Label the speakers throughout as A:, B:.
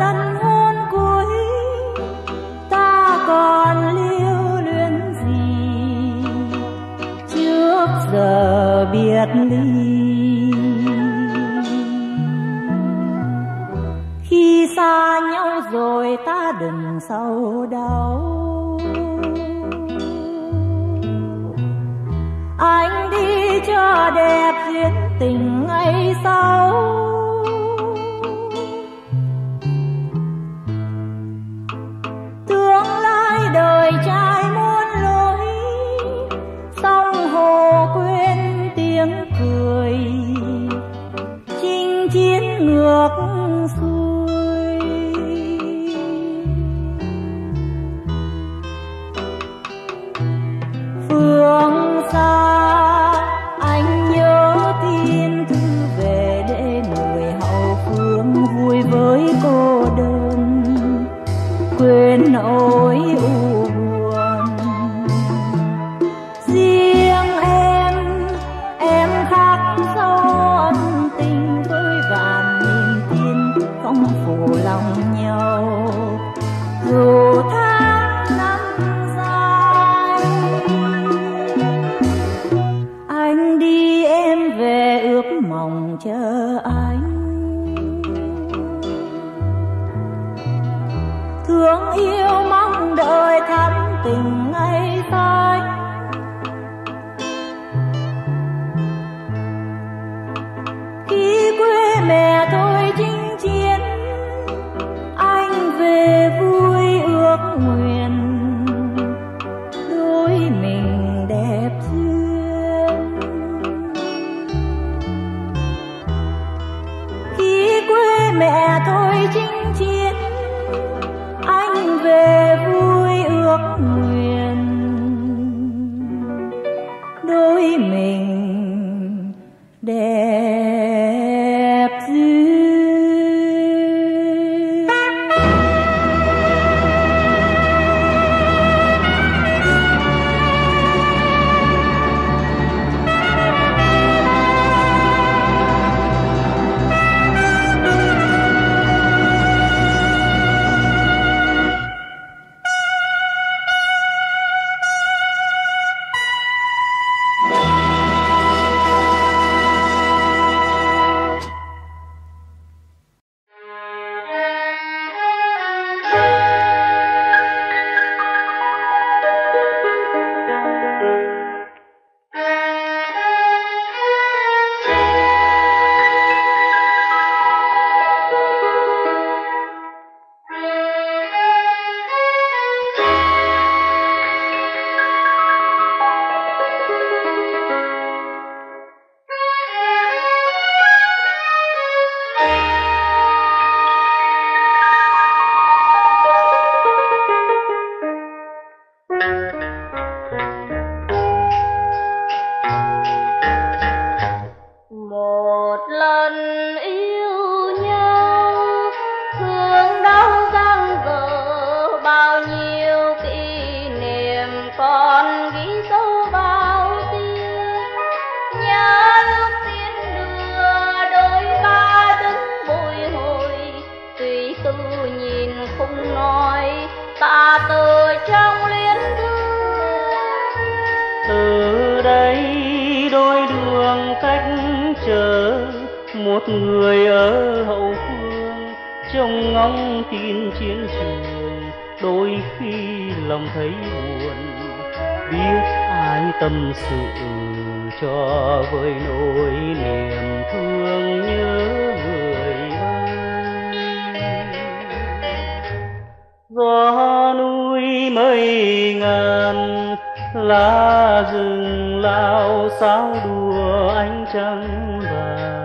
A: lần hôn cuối ta còn lưu luyến gì trước giờ biệt ly. Khi xa nhau rồi ta đừng sầu đau, anh đi cho đẹp duyên tình ngày sau. Tương lai đời trai muôn lối, sông hồ quên tiếng cười, chinh chiến ngược xuôi. Phương xa anh nhớ tin thư về để người hậu phương vui với cô đơn, quên nỗi u buồn. Riêng em khác sâu ân tình đôi vạn niềm tin không phụ lòng nhau. Dù tháng năm dài anh đi em về ước mong chờ anh. Thương yêu mong đợi thắm tình ngày tới. Khi quê mẹ tôi chinh chiến, anh về vui ước nguyện đôi mình đẹp duyên. Khi quê mẹ tôi chinh chiến, anh về vui ước nguyện đôi mình đẹp duyên. Một người ở hậu phương trông ngóng tin chiến trường, đôi khi lòng thấy buồn, biết ai tâm sự cho vơi nỗi niềm thương nhớ người ơi. Gió núi mây ngàn, lá rừng lao sao đùa ánh trăng vàng.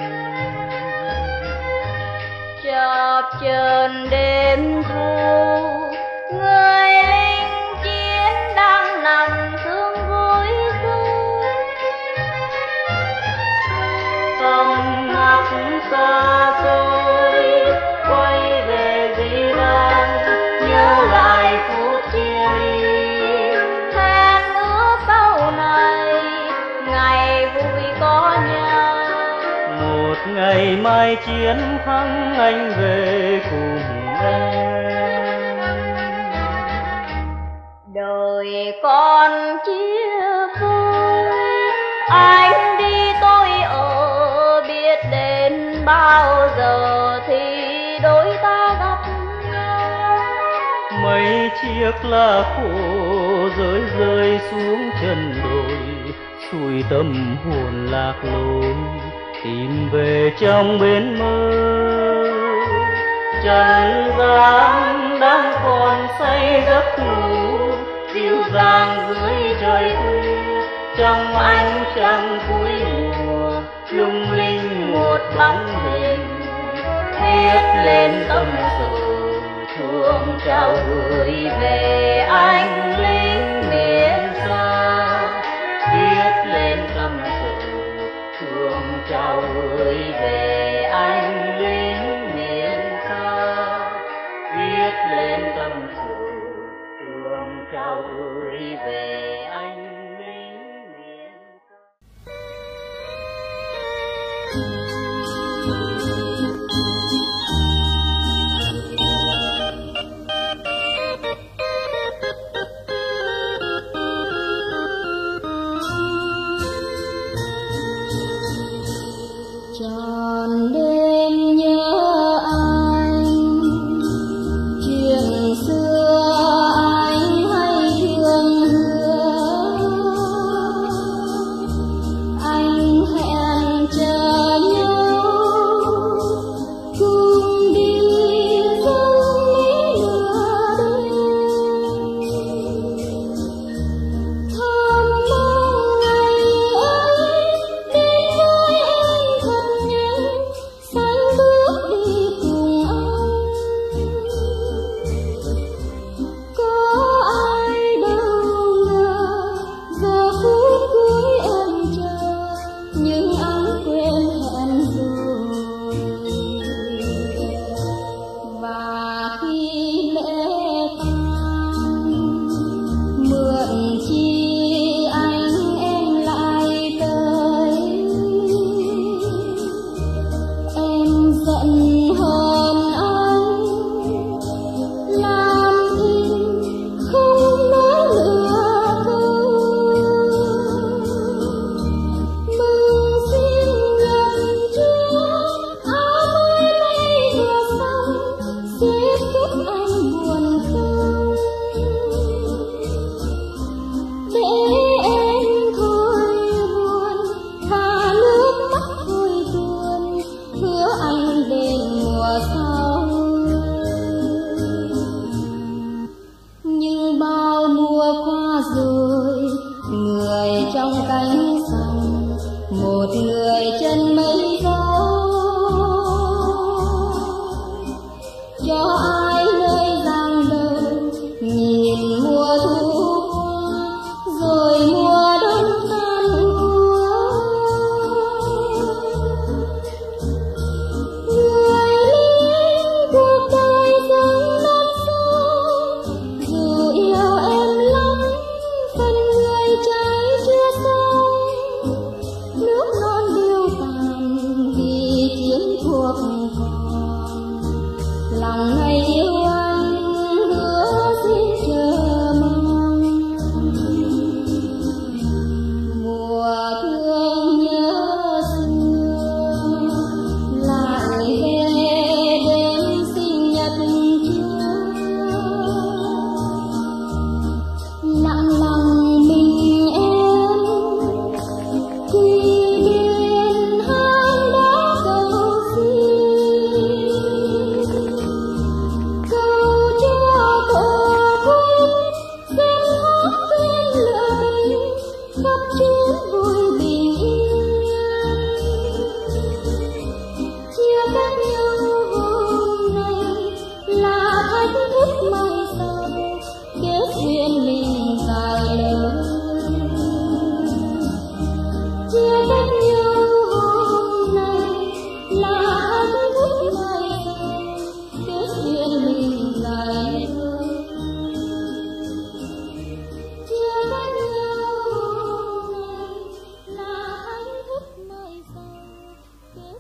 A: Chập chờn đêm thu, người lính chiến đang nằm thương gối rơi. Tâm ngắt xa xôi, quay về Di Đan, nhớ lại phút chia ly. Hẹn ước sau này, ngày vui có nhau. Một ngày mai chiến thắng anh về cùng bao giờ thì đôi ta gặp nhau.
B: Mấy chiếc lá khô rơi rơi xuống chân đồi, xuôi tâm hồn lạc lối tìm về trong bên mơ. Trần gian đang còn say giấc ngủ, dịu dàng dưới trời thu, trong ánh trăng cuối mùa lung linh một bóng hình viết lên tâm sự thương trao gửi về anh lính miền xa. Viết lên tâm sự thương trao gửi về anh lính miền xa. Viết lên tâm sự thương trao gửi về anh lính miền xa.
A: Tròn đêm nhớ anh, chuyện xưa anh hay thương hứa. Anh hẹn chờ nhau cùng đi dâng lý lửa đêm. Thơm mong ngày ấy đến với anh thật nhanh, xanh bước đi cùng anh. Có ai đâu ngờ giờ phút cuối em chờ, nhưng anh quên hẹn rồi. Và khi lễ tàn mượn chi anh em lại tới, em giận hơn anh làm thinh không nói lừa câu. Mừng sinh nhật trước áo mới may vừa xong, sẽ giúp anh buồn không. Để em thôi buồn và nước mắt thôi buồn, hứa anh đến mùa sau. Nhưng bao mùa qua rồi, người trong cánh rồng, một người chân mây gió. Cho ai nơi giang đầu nhìn mùa thu qua, rồi mùa đông tan úa. Người lính cuộc đời dâng non sông, dù yêu em lắm phần người trái chưa xong. Nước non điêu tàn vì chiến cuộc còn, lòng ngày yêu anh hứa xin chờ mong. Mùa thương nhớ xưa lại về đêm sinh nhật trước, lặng lòng mình em quy biên hang đá cầu xin. Cầu cho tổ quốc xem hát quên lửa mình khắp chiến vui bình yên. Chia cách nhau hôm nay là thách thức mai sau, kết duyên mình dài lớn. Chia cách nhau hôm nay là thách thức mai sau, kết duyên mình dài lớn. Chia cách nhau hôm nay là thách thức mai sau, kết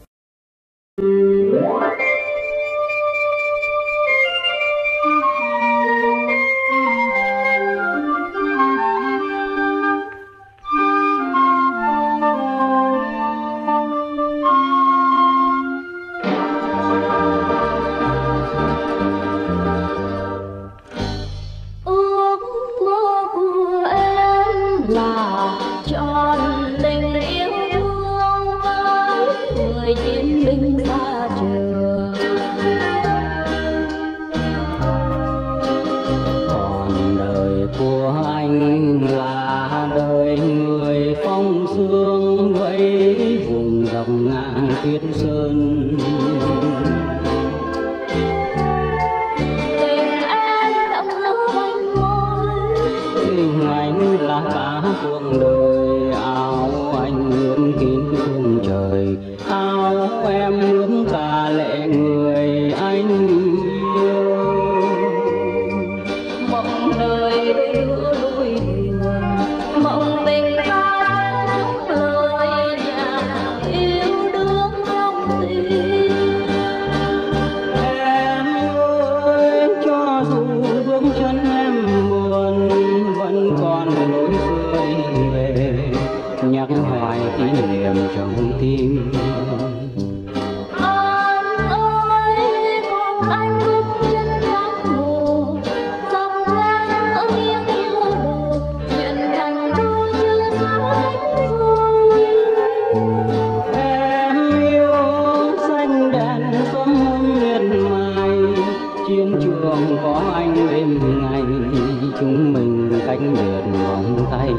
B: buông có anh đêm ngày, chúng mình cánh biển vòng tay.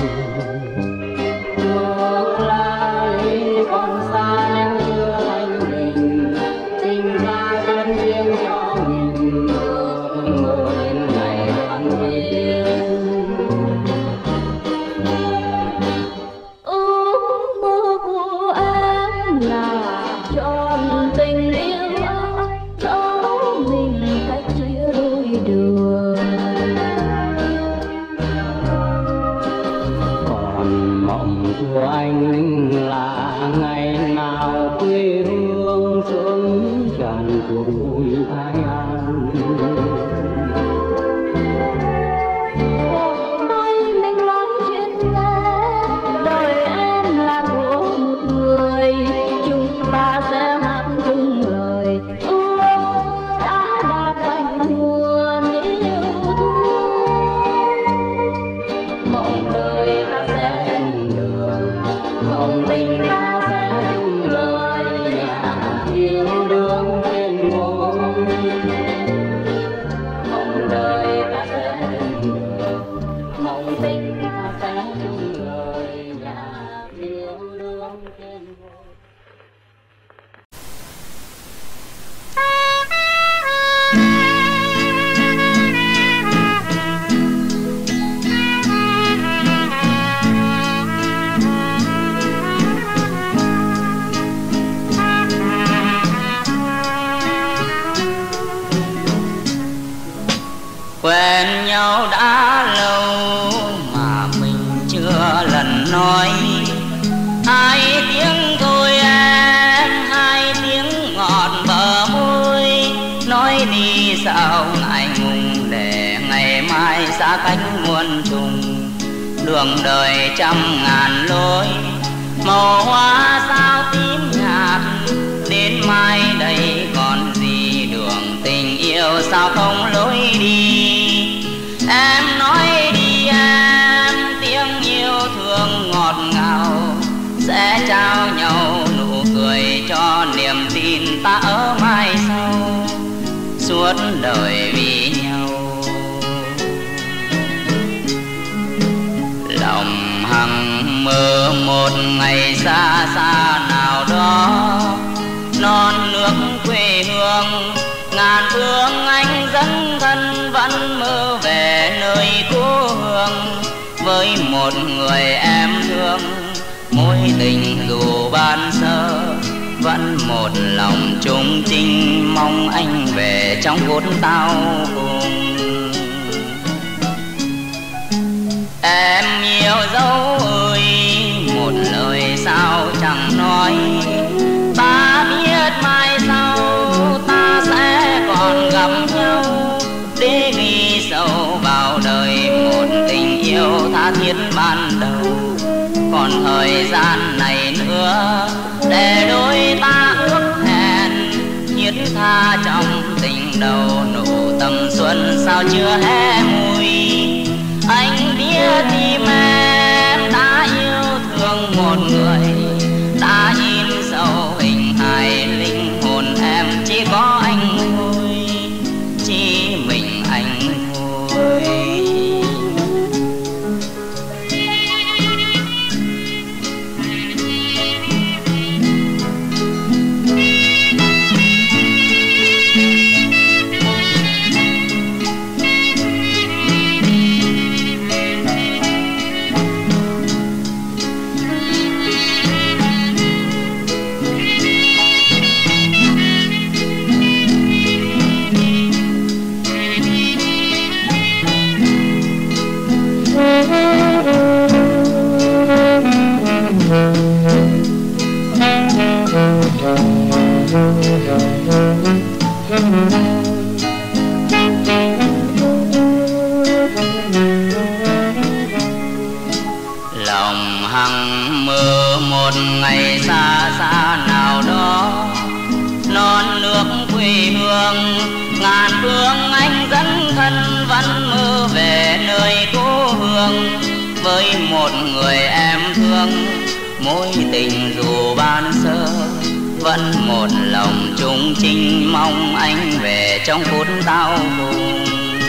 B: Tương lai còn xa nhưng chưa anh mình, tình ta vẫn riêng cho mình, mơ đến ngày đoàn viên.
A: Ước mơ của em là trọn tình yêu áo, dẫu mình cách chia đôi đường.
B: Còn mộng của anh là ngày nào quê hương sớm tràn cuộc vui thái an.
A: Đôi mình nói chuyện nghe, đời em là của một người, chúng ta sẽ hát chung lời ước đã đạt thành nguồn yêu thương. Mộng đời ta sẽ chung đường, mộng tình ta sẽ chung lời,
B: Yêu đương trên môi,
A: mộng đời ta sẽ chung đường, mộng tình ta sẽ chung lời.
B: yêu đương trên môi.
C: Quen nhau đã lâu mà mình chưa lần nói, hai tiếng thôi em, hai tiếng ngọt bờ môi. Nói đi sao ngại ngùng để ngày mai xa cách muôn trùng. Đường đời trăm ngàn lối, màu hoa sao tím nhạt, đến mai đây còn gì đường tình yêu sao không lối đi. Em nói đi em, tiếng yêu thương ngọt ngào, sẽ trao nhau nụ cười cho niềm tin ta ở mai sau, suốt đời vì nhau. Lòng hằng mơ một ngày xa xa nào đó, non nước quê hương ngàn phương anh dẫn thân vẫn mơ về nơi cố hương. Với một người em thương, mối tình dù ban sơ vẫn một lòng chung trinh, mong anh về trong phút tao cùng. Em yêu dấu ơi, một lời sao chẳng nói, ta biết mai sau ta sẽ còn gặp nhau, để ghi sâu vào đời một tình yêu tha thiết ban đầu. Còn thời gian này nữa để đôi ta ước hẹn, thiết tha trong tình đầu, nụ tầm xuân sao chưa hé mùi. Anh biết tim em đã yêu thương một người, đã in sâu hình hài linh hồn em, chỉ có anh thôi, chỉ mình anh thôi. Lòng hằng mơ một ngày xa xa nào đó, non nước quê hương ngàn phương anh dẫn thân vẫn mơ về nơi cố hương. Với một người em thương, mối tình dù ban sơ vẫn một lòng chung chinh mong anh về trong phút đau buồn.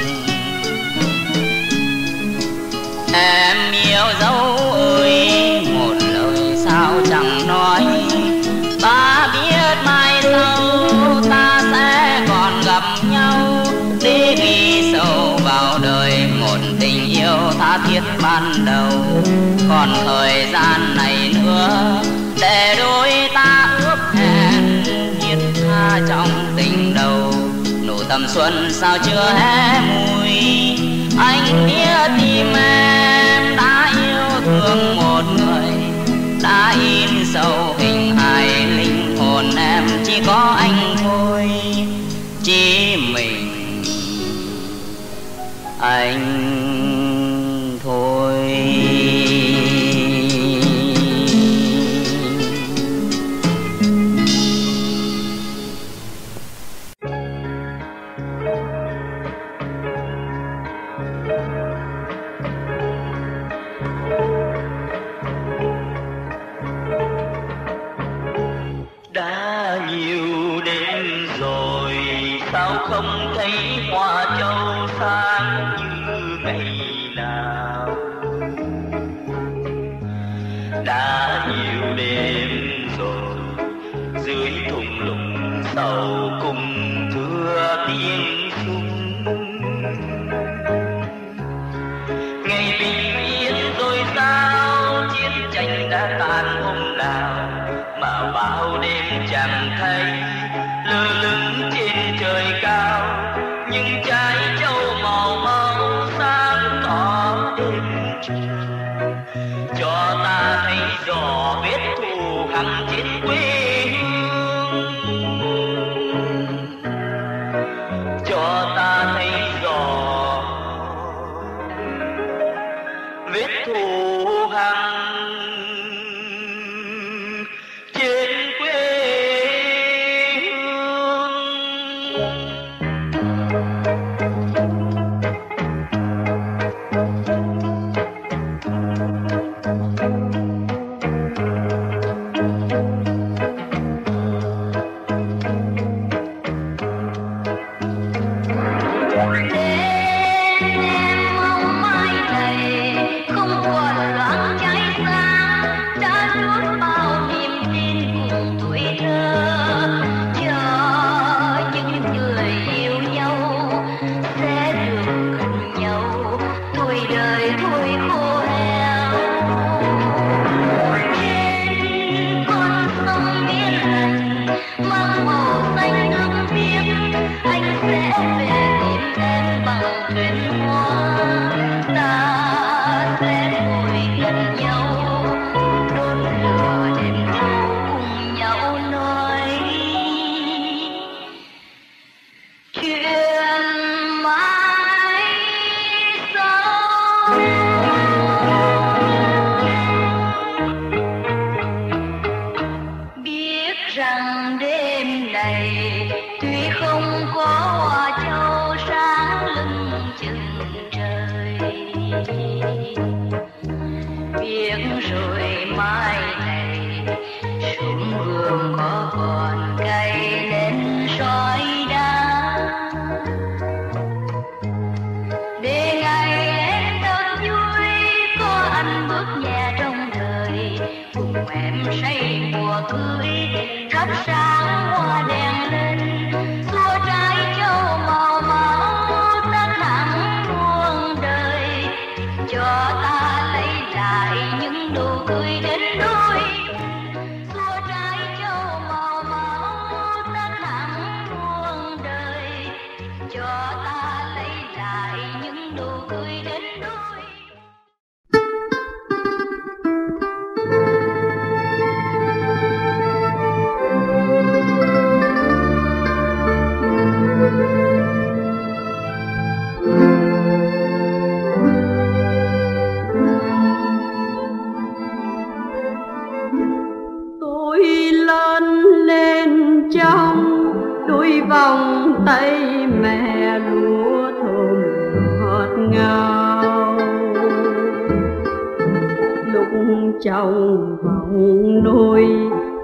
C: Em yêu dấu ơi, một lời sao chẳng nói, ta biết mai sau ta sẽ còn gặp nhau, để ghi sâu vào đời một tình yêu tha thiết ban đầu. Còn thời gian này nữa để đôi ta ước hẹn thiết tha trong tình đầu. Nụ tầm xuân sao chưa hé mùi, anh biết tim em đã yêu thương một người, đã in sâu hình hài linh hồn em chỉ có anh thôi, chỉ mình anh thôi.
B: Đã nhiều đêm rồi sao không thấy hoa châu sáng như ngày nào. Đã nhiều đêm rồi dưới thung lũng sầu cùng thưa tiếng súng. Ngày bình yên rồi sao chiến tranh đã tàn hôm nào, mà bao đêm chẳng thấy lơ lửng trên trời cao những trái châu màu máu sáng tỏ đêm trời, cho ta thấy rõ vết thù hằn trên quê hương, cho ta thấy rõ vết thù hằn trên quê hương.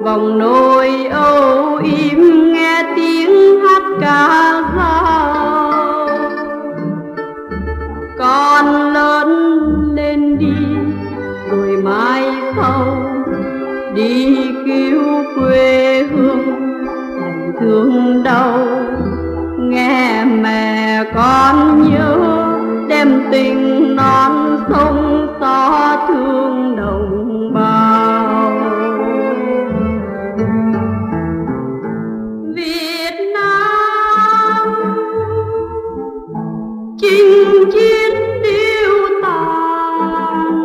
A: vòng nồi âu im nghe tiếng hát ca dao. Con lớn lên đi rồi mai sau đi cứu quê hương đầy thương đau. Nghe mẹ con nhớ đem tình non sông xót thương đồng bào. Việt Nam chinh chiến điêu tàn,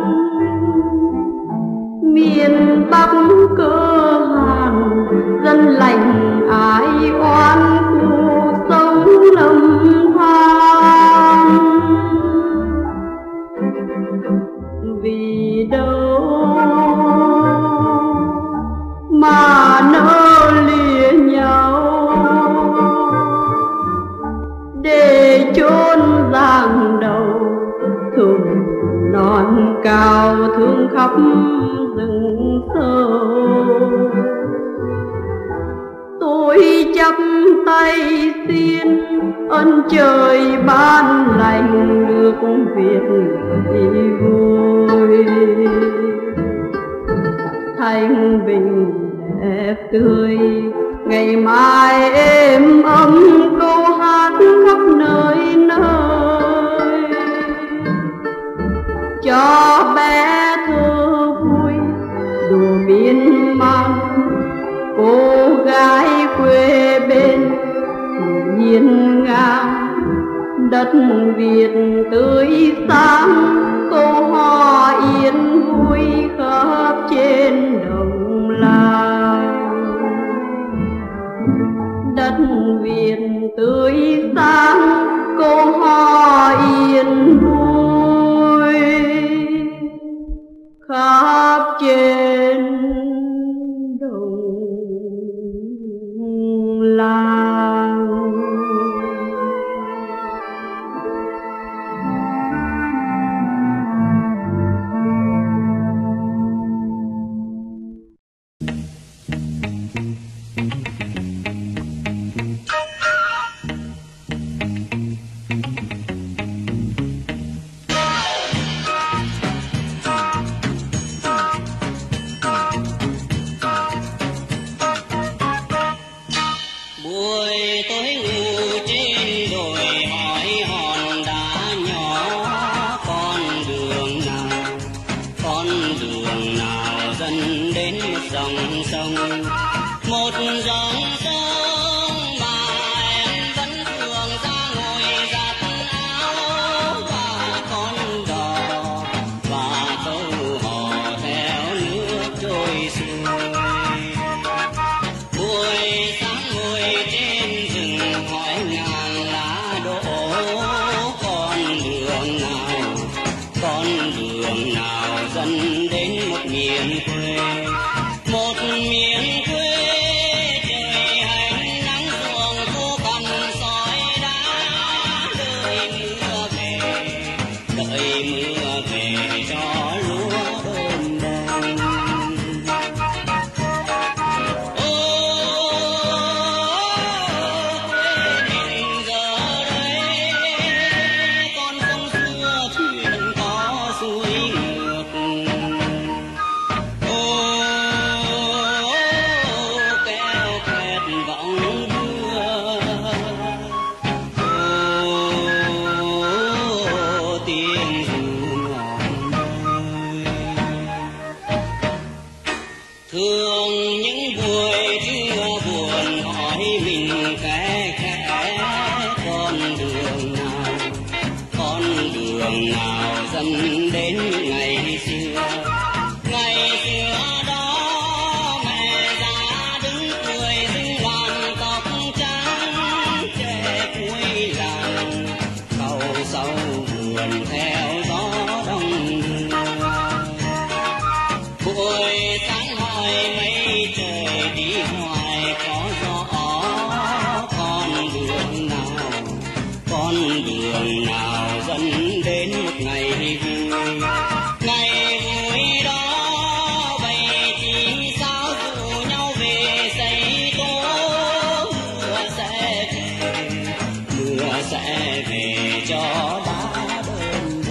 A: miền Bắc cơ hàn dân lành ai oan cuộc sống lầm than. Vì đâu mà nỡ lìa nhau để chôn giang đầu thùng non cao thương khắp rừng sâu. Tôi chắp tay xin ơn trời ban lành nước Việt người vui. Thanh bình đẹp tươi ngày mai êm ấm câu hát khắp nơi nơi. Cho bé thơ vui đùa miên man, cô gái quê bên hiên ngang. Đất Việt tươi sáng câu hò yên vui khắp trên đồng làng. Đất Việt tươi sáng câu hò yên vui khắp trên đồng làng.
C: Ngày vui đó vậy thì sao rủ nhau sẽ về cho đã đơn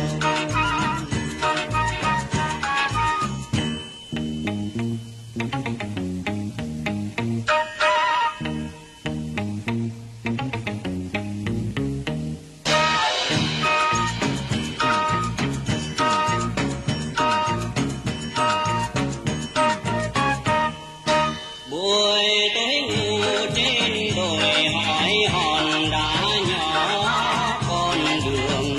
C: buổi tối ngủ trên đồi hỏi hòn đá nhỏ con đường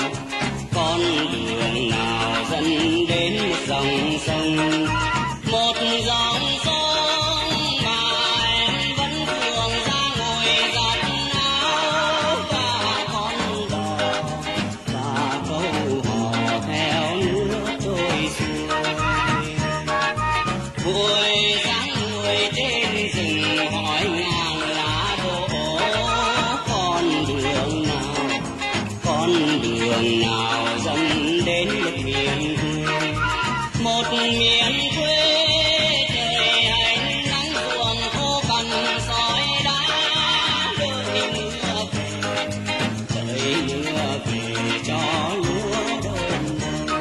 C: nào dẫn đến một dòng sông, một dòng sông mà em vẫn thường ra ngồi giặt áo và con đò và câu hò theo nước trôi xuôi. Buổi sáng người trên rừng hỏi ngàn lá đổ con đường nào dẫn đến một miền quê, một miền quê trời hành nắng ruộng khô cằn sỏi đá, đợi mưa về cho lúa đơn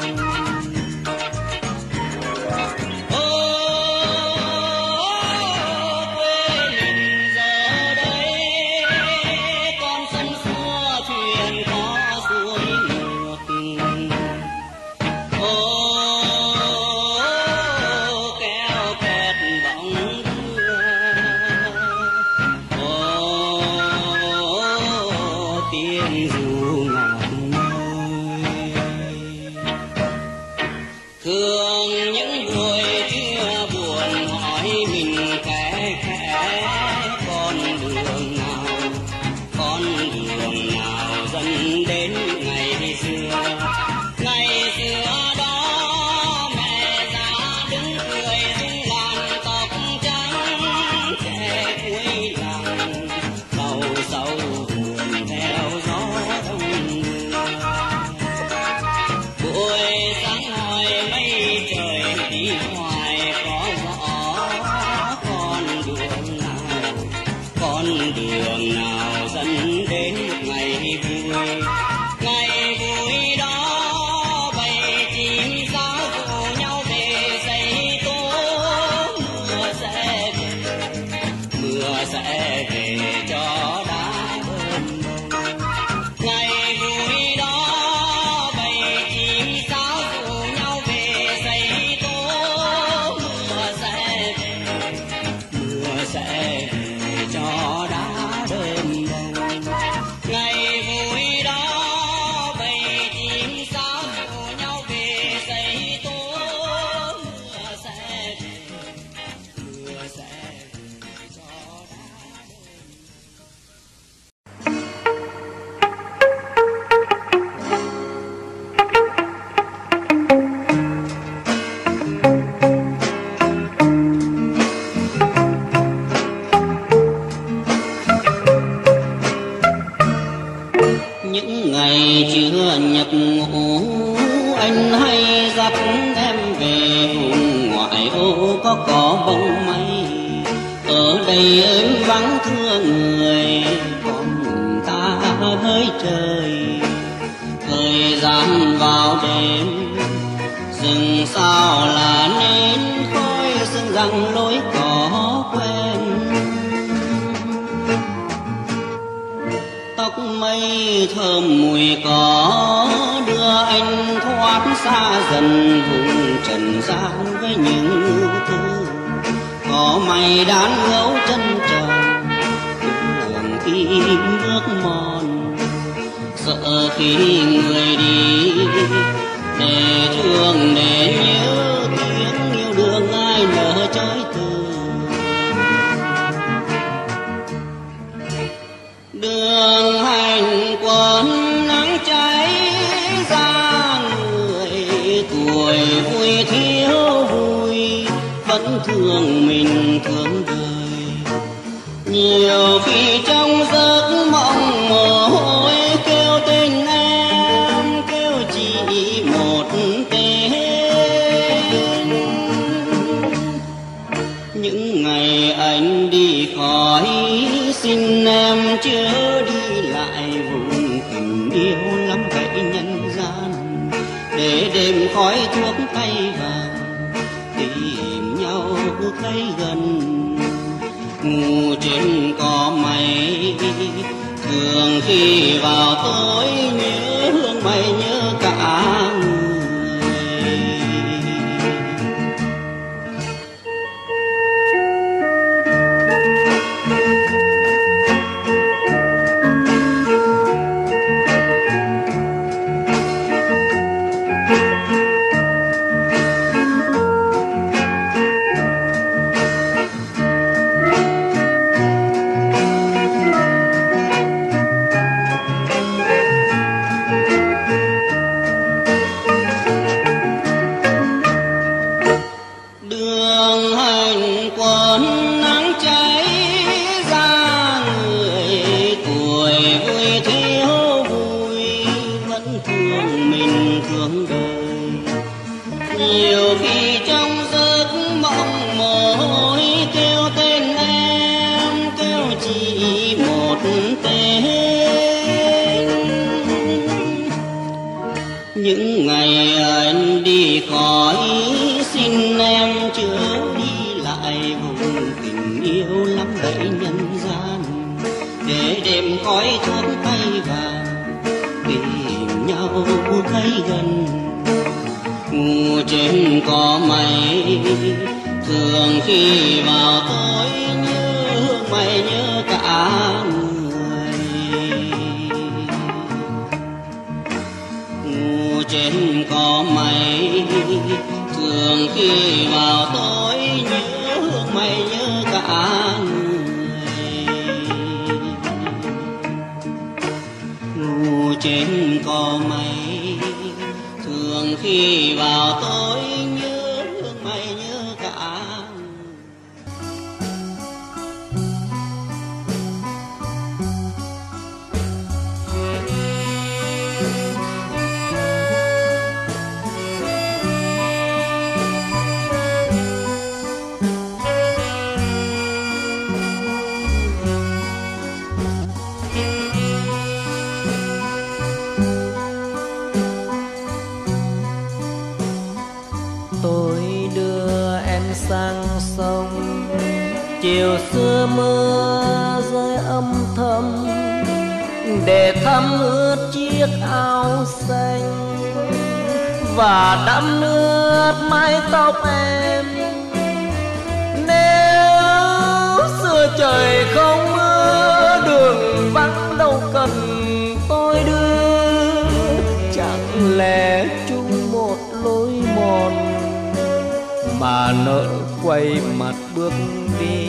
C: tiếng ru ngọt ngôi. Thường những buổi trưa buồn hỏi mình khẽ con đường nào dẫn đến ngày xưa đó mẹ già đứng cười rung làn tóc trắng, trẻ cuối làng sầu buồn theo gió đông mưa. Buổi sáng hỏi mây trời đi hoài có rõ con đường nào dẫn đến một ngày vui đó bầy chim sáo rủ nhau về xây tố, mưa sẽ về cho đã đơn bông. Ngày vui đó bầy chim sáo rủ nhau về xây tố, mưa sẽ về cho đã đơn bông. Ngày vui đó bầy chim sáo rủ nhau về xây tố, mưa sẽ về cho đã. Những ngày chưa nhập ngũ anh hay dắt em về vùng ngoại ô có bóng mây, ở đây ơi vắng thương người còn ta hỡi trời. Thời gian vào đêm rừng sao là nên khói sương rằng lối có quen, tóc mây thơm mùi cỏ đưa anh thoát xa dần vùng trần gian với những ưu tư. Có mây đan gấu chân tròn đường khi bước mòn, sợ khi người đi để thương để nhớ tiếng yêu đương ai nỡ chơi từ. Đường hành quân nắng cháy ra người tuổi vui thiếu vui, vẫn thương mình thương đời. Nhiều khi trong giấc mộng mồ hôi kêu tên em, kêu chỉ một tên. Những ngày anh đi khỏi xin em chớ đi lại
D: vùng tình yêu lắm vậy nhân gian, để đêm khói thuốc tay vàng tìm nhau thấy gần. Ngủ trên cỏ mây thường khi vào tối nhớ hương mây nhớ cả người. Những ngày anh đi khỏi xin em chớ đi lại vùng tình yêu lắm vậy nhân gian, để đêm khói thuốc tay vàng tìm nhau thấy gần. Ngủ trên cỏ mây thường khi vào tối nhớ hương mây nhớ cả người. Ngủ trên cỏ mây thường khi vào tối nhớ hương mây nhớ cả người. Ngủ trên cỏ mây thường khi vào tối nhớ hương mây nhớ cả người.
B: Tôi đưa em sang sông, chiều xưa mưa rơi âm thầm, để thấm ướt chiếc áo xanh và đẫm nước mái tóc em. Nếu xưa trời không mưa, đường vắng đâu cần tôi đưa, chẳng lẽ chung một lối mòn mà nỡ quay mặt bước đi.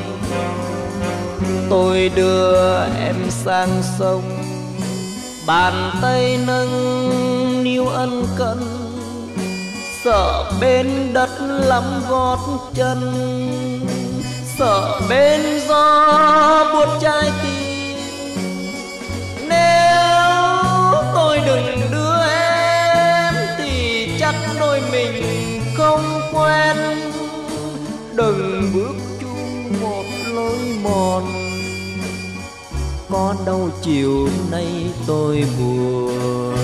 B: Tôi đưa em sang sông, bàn tay nâng niu ân cần, sợ bên đất lắm gót chân, sợ bên gió buốt trái tim. Nếu tôi đừng đưa em thì chắc đôi mình không quen, đừng bước chung một lối mòn. Có đâu chiều nay tôi buồn.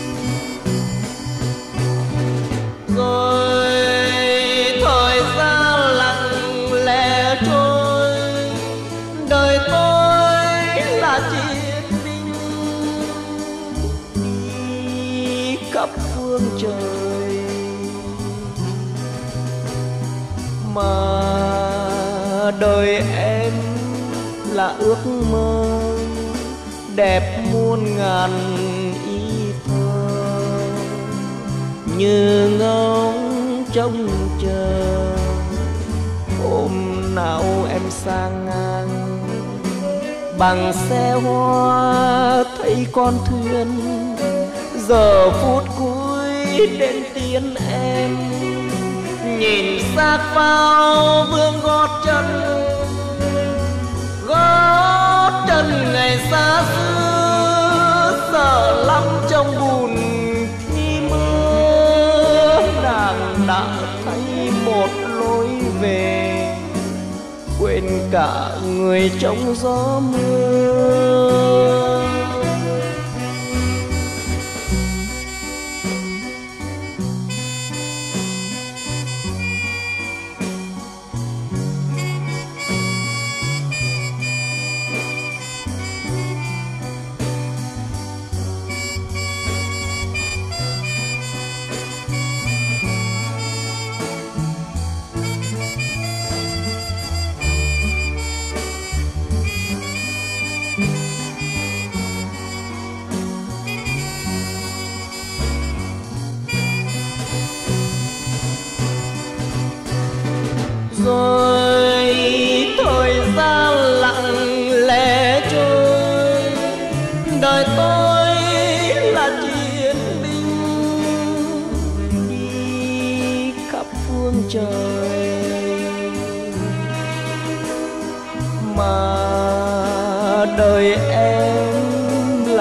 B: Rồi thời gian lặng lẽ trôi, đời tôi là chiến binh đi khắp phương trời, mà đời em là ước mơ đẹp muôn ngàn ý thơ, như ngóng trông chờ hôm nào em sang ngang bằng xe hoa thấy con thuyền, giờ phút cuối đến tiễn em, nhìn xác phao vương gót chân ngày xa xưa, sợ lắm trong bùn khi mưa. Nàng đã thấy một lối về, quên cả người trong gió mưa.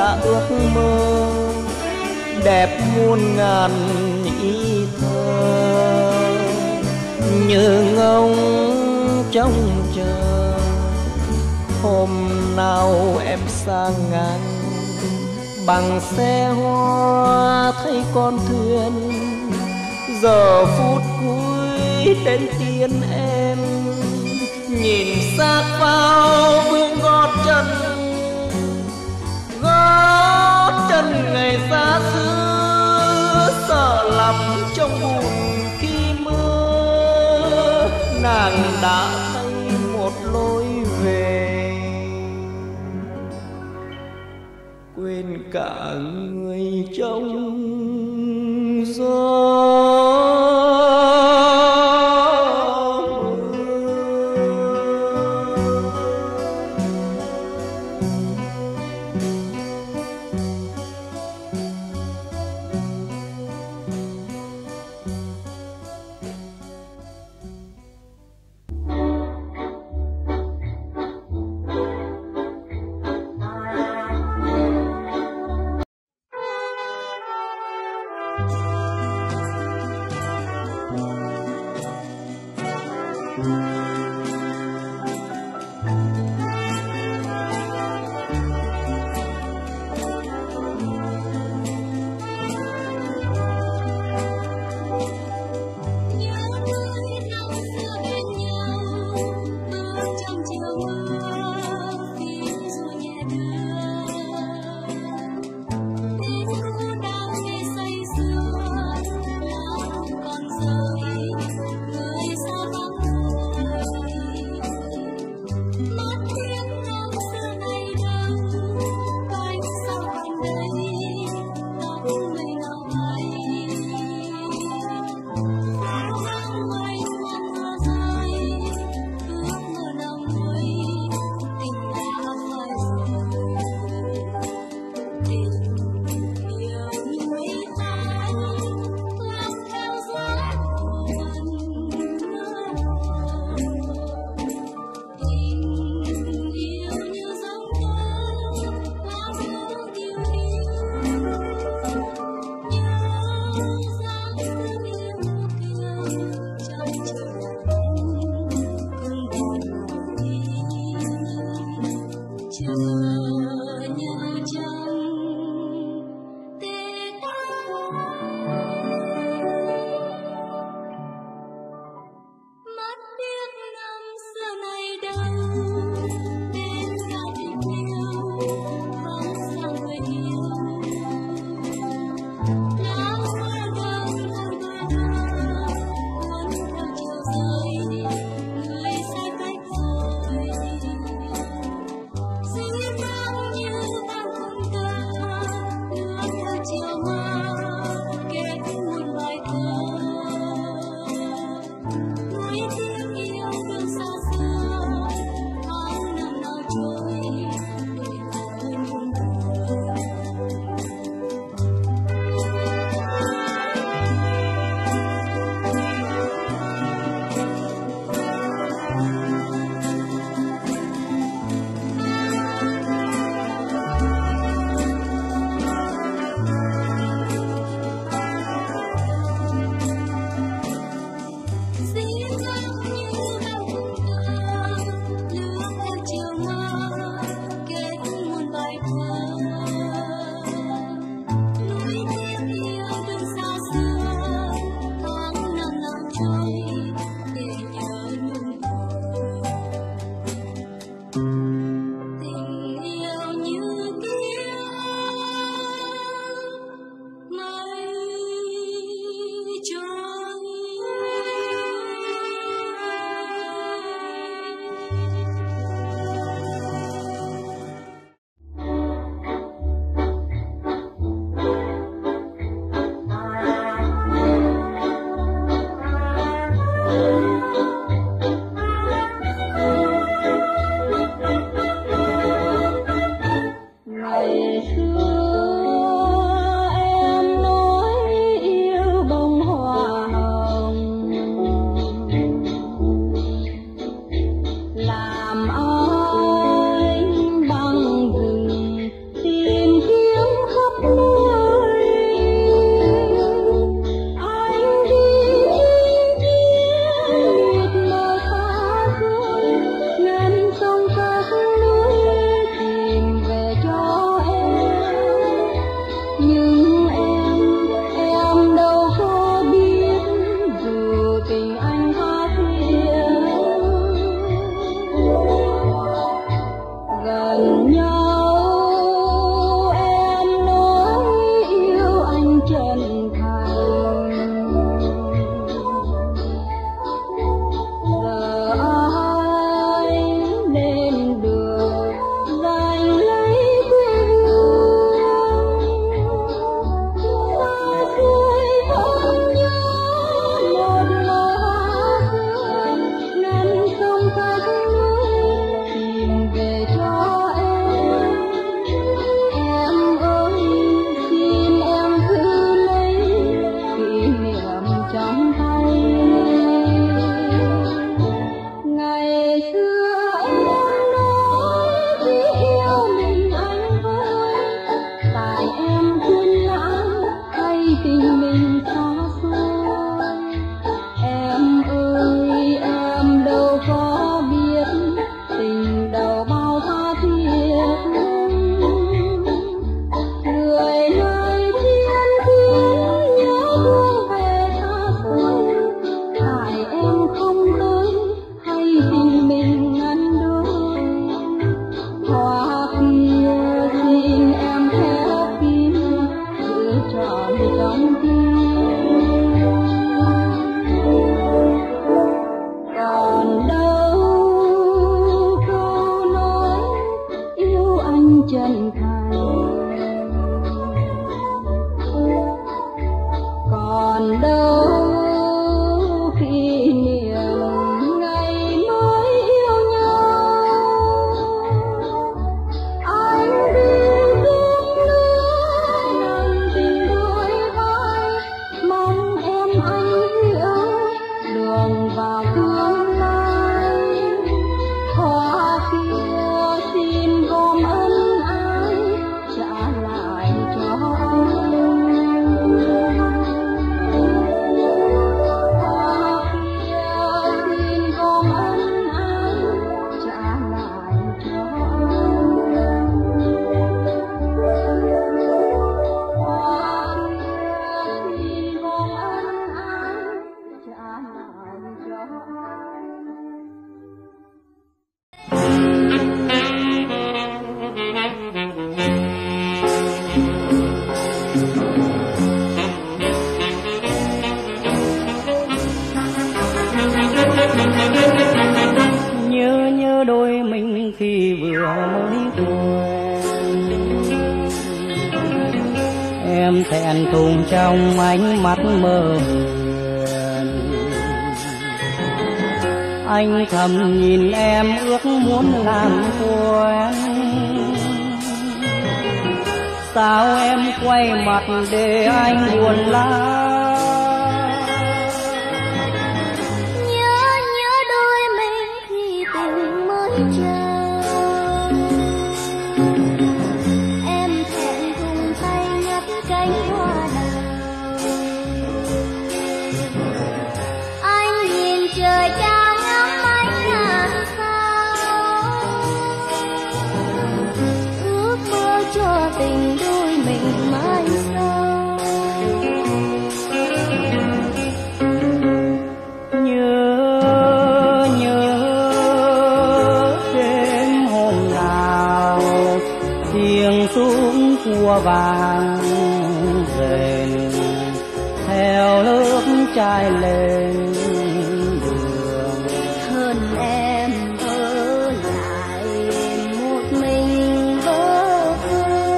E: cả ước mơ đẹp muôn ngàn ý thơ, như ngóng trông chờ hôm nào em sang ngang bằng xe hoa thấy con thuyền, giờ phút cuối đến tiên em nhìn xác vào vương gót chân ngày xa xưa, sợ lắm trong buồn khi mưa nàng đã thấy một lối về, quên cả người trong gió.
A: em quên lãng hay tình mình xa xôi. Em ơi em đâu có biết tình đầu bao tha thiết. Người nơi thiên khiến nhớ thương về xa xôi, hại em không tới hay tình mình ngăn đôi. Hoa kia xin em khép kín giữ trọn trong tim. Còn đâu câu nói yêu anh chân thành, còn đâu kỷ niệm ngày mới yêu nhau. Anh đi giúp nữa nâng tình đôi vai, mong em anh hiểu đường vào tương lai. Hoa kia xin gom ân ái trả lại cho anh. Hoa kia xin gom ân ái trả lại cho anh. Hoa kia xin gom ân ái trả lại cho anh.
B: Nhớ đôi mình khi vừa mới quen, em thẹn thùng trong ánh mắt mơ mường. Anh thầm nhìn em ước muốn làm quen, sao em quay mặt để anh buồn lá.
A: Nhớ đôi mình khi tình mới chào, em thẹn thùng tay nhấc cánh hoa đào. Anh nhìn trời cao ngắm ánh ngàn sao, ước mơ cho tình đôi mình mãi sau.
B: Đêm hôm nào tiếng xuống cua vàng rền theo nước chảy lên đường.
A: Hơn em ở lại một mình bơ vơ.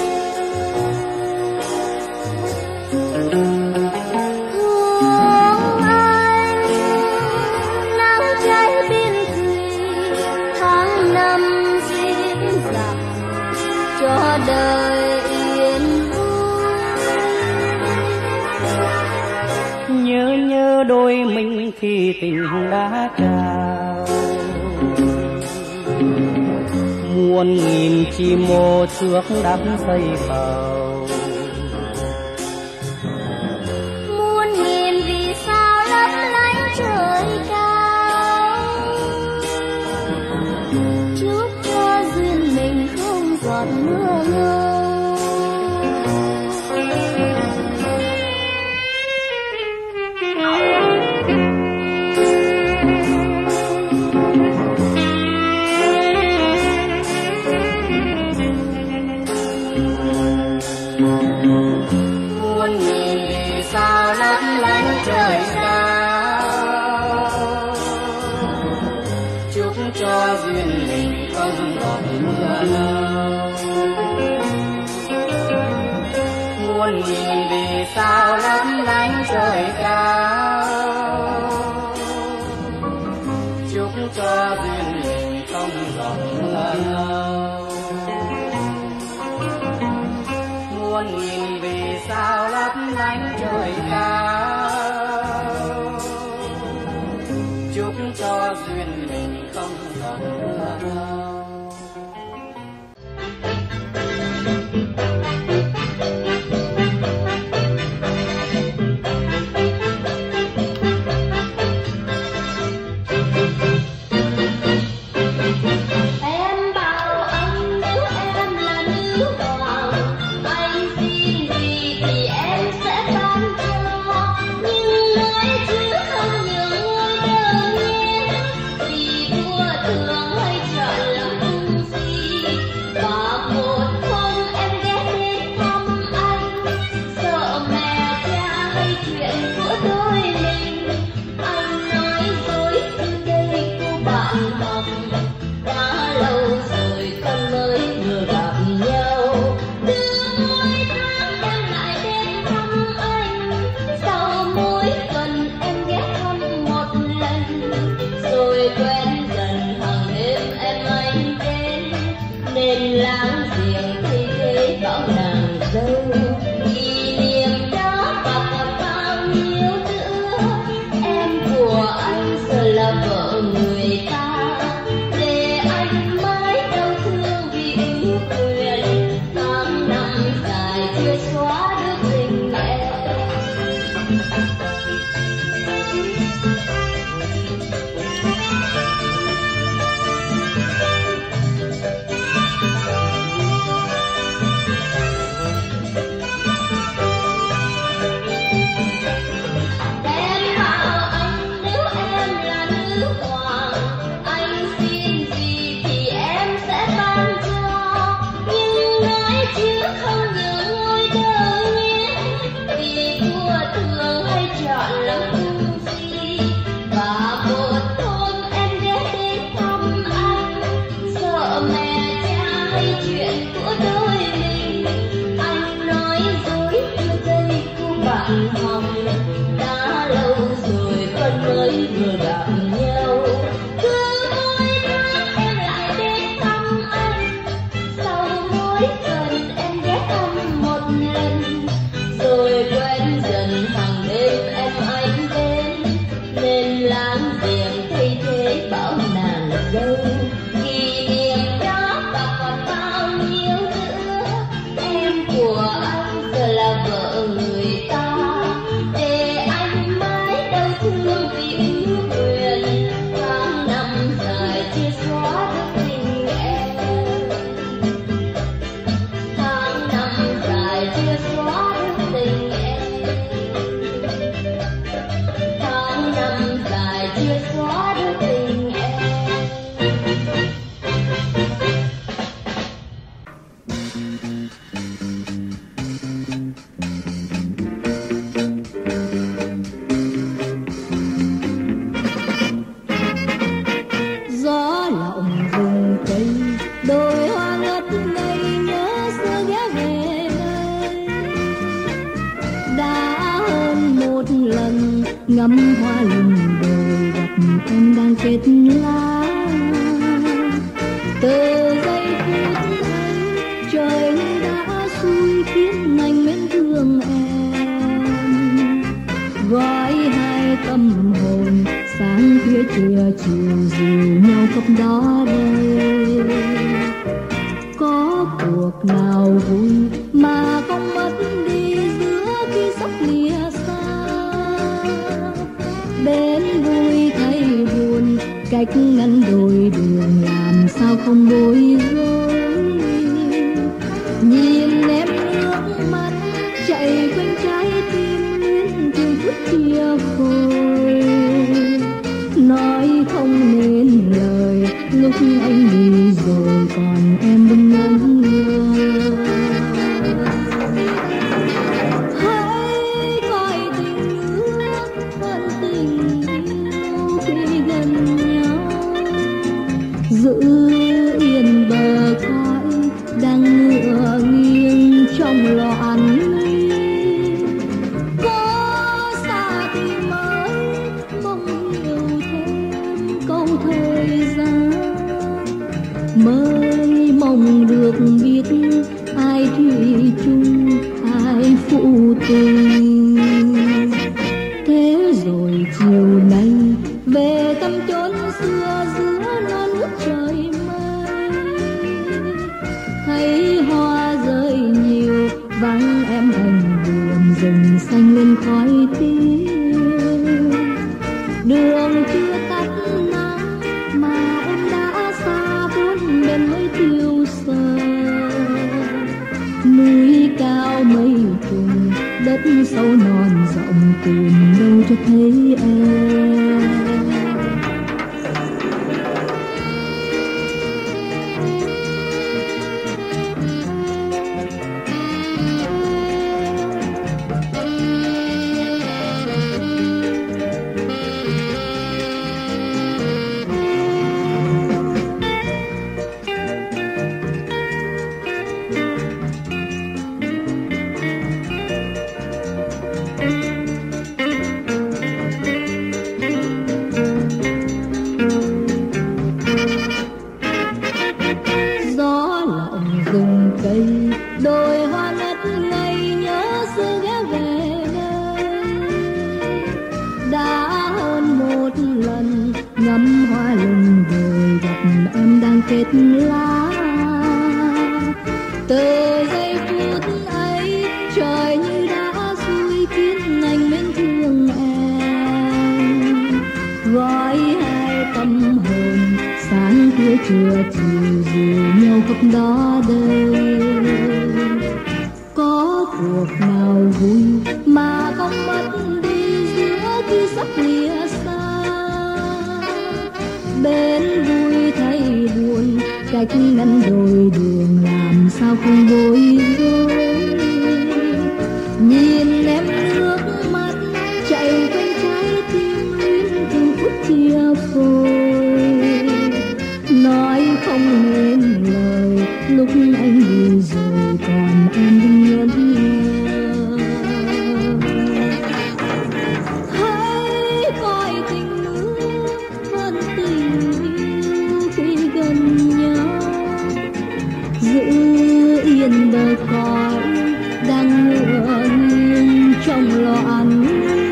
A: Thương anh nắng cháy biên thùy, tháng năm diễn dặm cho đời yên vui.
B: Nhớ đôi mình khi tình đã trao, muôn nghìn chim mô trước đắp xây cầu.
A: Muôn nghìn vì sao lấp lánh trời cao, chúc cho duyên mình không giọt mưa ngâu.
B: Muôn nghìn vì sao lấp lánh trời cao, chúc cho duyên mình không giọt mưa ngâu. Muôn nghìn vì sao lấp lánh trời cao, chúc cho duyên mình không giọt mưa ngâu. Muôn nghìn vì sao lấp lánh trời cao, chúc cho duyên mình không giọt mưa ngâu.
A: dâu. Kỷ niệm đó và còn bao nhiêu nữa, em của anh giờ là vợ người ta, để anh mãi đau thương vì ưu quyền. Tháng năm dài chưa xóa được tình em. Em bảo anh nếu em là nữ hoàng, anh xin gì thì em sẽ ban cho. Nhưng nói chứ không nhường ngôi đầu nhé, vì vua thường hay chọn làm cung phi. Và một hôm em ghé đến thăm anh, sợ mẹ cha hay chuyện của đôi mình. Anh nói dối yêu đây cô bạn học, đã lâu rồi vẫn mới vừa gặp nhau. Cứ mỗi tháng em lại đến thăm anh, sau mỗi tuần em ghé thăm một lần. Rồi quen dần hàng đêm em anh đến, nên láng giềng thay thế bảo nàng dâu. Kỷ niệm đó và còn bao nhiêu nữa, em của anh giờ là vợ người ta, để anh mãi đau thương vì ưu quyền. Tháng năm dài chưa xóa được tình em, tháng năm dài chưa xóa được tình em, tháng năm dài chưa xóa được tình em. Gió lộng rừng cây, đôi hoa ngất ngây nhớ xưa ghé về đây. Đã hơn một lần ngắm hoa lùm đồi, gặp em đang kết lá. Từ giây phút ấy trời đã xui khiến anh mến thương em. Gói hai tâm hồn sáng khuya trưa chiều dìu nhau khắp đó đây. Có cuộc nào vui mà không mất đi giữa khi sắp lìa xa. Đến vui thay buồn, cách ngăn đôi đường làm sao không bối rối. Nhìn em nước mắt chạy quanh trái tim luyến từng phút chia phôi. Nói không nên lời lúc anh đi rồi, còn em vẫn ngẩn ngơ. Hãy coi tình nước hơn tình yêu khi gần nhau, giữ yên trời như đã xui khiến anh mến thương em, gói hai tâm hồn sáng khuya trưa chiều dìu nhau khắp đó đây. Có cuộc nào vui mà không mất đi giữa khi sắp lìa xa, bên vui thay buồn cách ngăn đôi đường làm sao không bối rối. Nhìn em nước mắt chạy quanh trái tim luyến từng phút chia phôi, nói không nên lời lúc anh đi rồi còn em đừng nhớ nhớ. Hãy coi tình nước hơn tình yêu khi gần nhau, giữ yên đời cõi đang ngựa nghiêng trong loạn.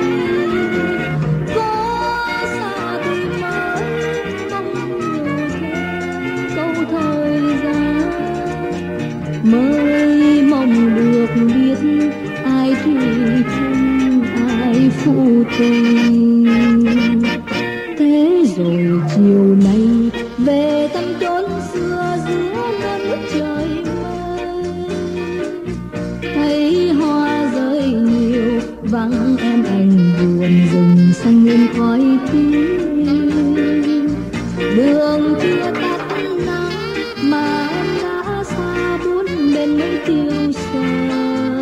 A: Có xa thì mới mong nhiều thêm câu thời gian, mới mong được biết ai thủy chung ai phụ tình. Thế rồi chiều nay về thăm chốn xưa giữa nắng trời mây, thấy hoa rơi nhiều vắng em anh buồn rừng xanh lên khói tím. Đường chưa tắt nắng mà em đã xa bốn bên mấy tiêu xa,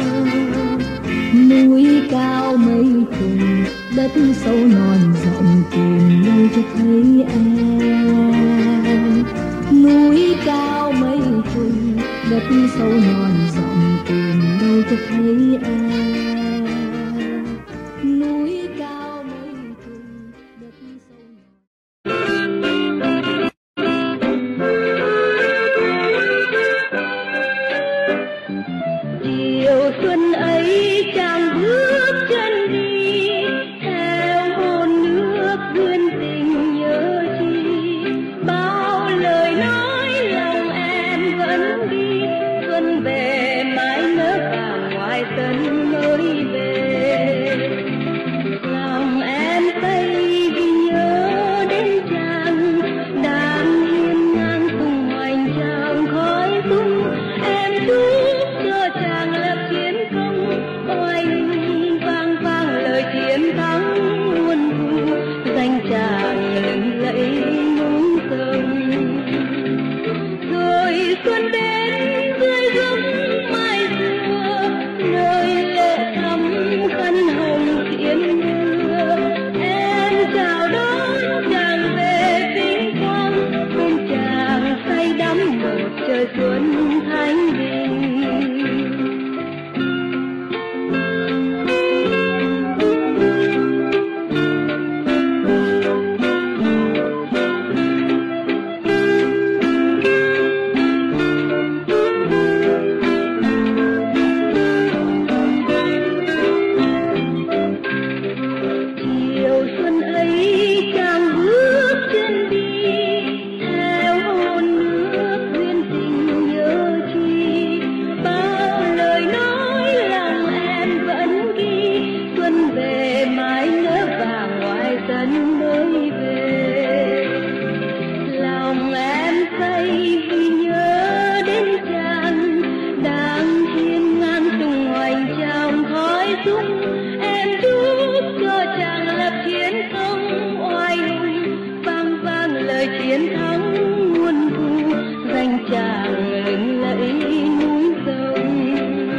A: núi cao mây trùng đất sâu non rộng tìm đâu cho thấy em. Núi cao mây trùng đất sâu non rộng tìm đâu cho thấy em. Núi cao mây trùng đất sâu non. Chiều xuân ấy chàng bước chân đi theo hồn nước duyên tình nhớ chi, bao lời nói lòng em vẫn ghi. Xuân về mái nở vàng ngoài sân mới về, lòng em say vì nhớ đến chàng đang hiên ngang cùng hoành tràng khói tung. Em chúc cho chàng lập chiến công oai hùng, vang vang lời chiến thắng muôn thu, danh chàng lừng lẫy núi sông. Rồi xuân đến dưới gấm mai xưa, nơi lệ thắm khăn hồng thiên mưa. Em chào đón chàng về vinh quang, bên chàng say đắm một trời xuân thanh bình. Chiều xuân ấy chàng bước chân đi theo hồn nước duyên tình nhớ chi, bao lời nói lòng em vẫn ghi. Xuân về mái nở vàng ngoài sân mới về, lòng em say vì nhớ đến chàng đang hiên ngang tung hoành tràng khói súng. Em chúc cho chàng lập chiến công oai hùng, vang vang lời chiến thắng muôn thu, danh chàng lừng lẫy núi sông.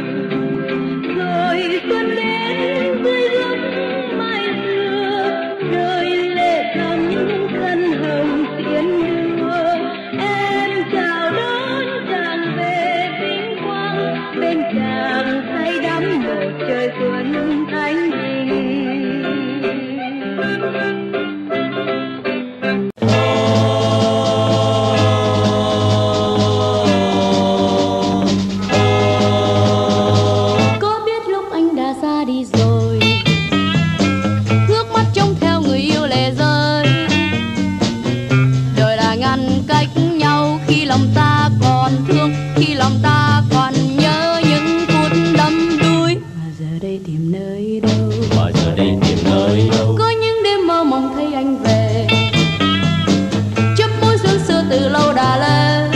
A: Rồi xuân đến dưới gấm mai xưa, nơi lệ thắm khăn hồng xiên đưa. Em chào đón chàng về vinh quang, bên chàng say đắm một trời xuân đây tìm nơi đâu?
E: Mà giờ đây tìm nơi đâu?
A: Có những đêm mơ mộng thấy anh về, chấp mối xuân xưa từ lâu đã lên.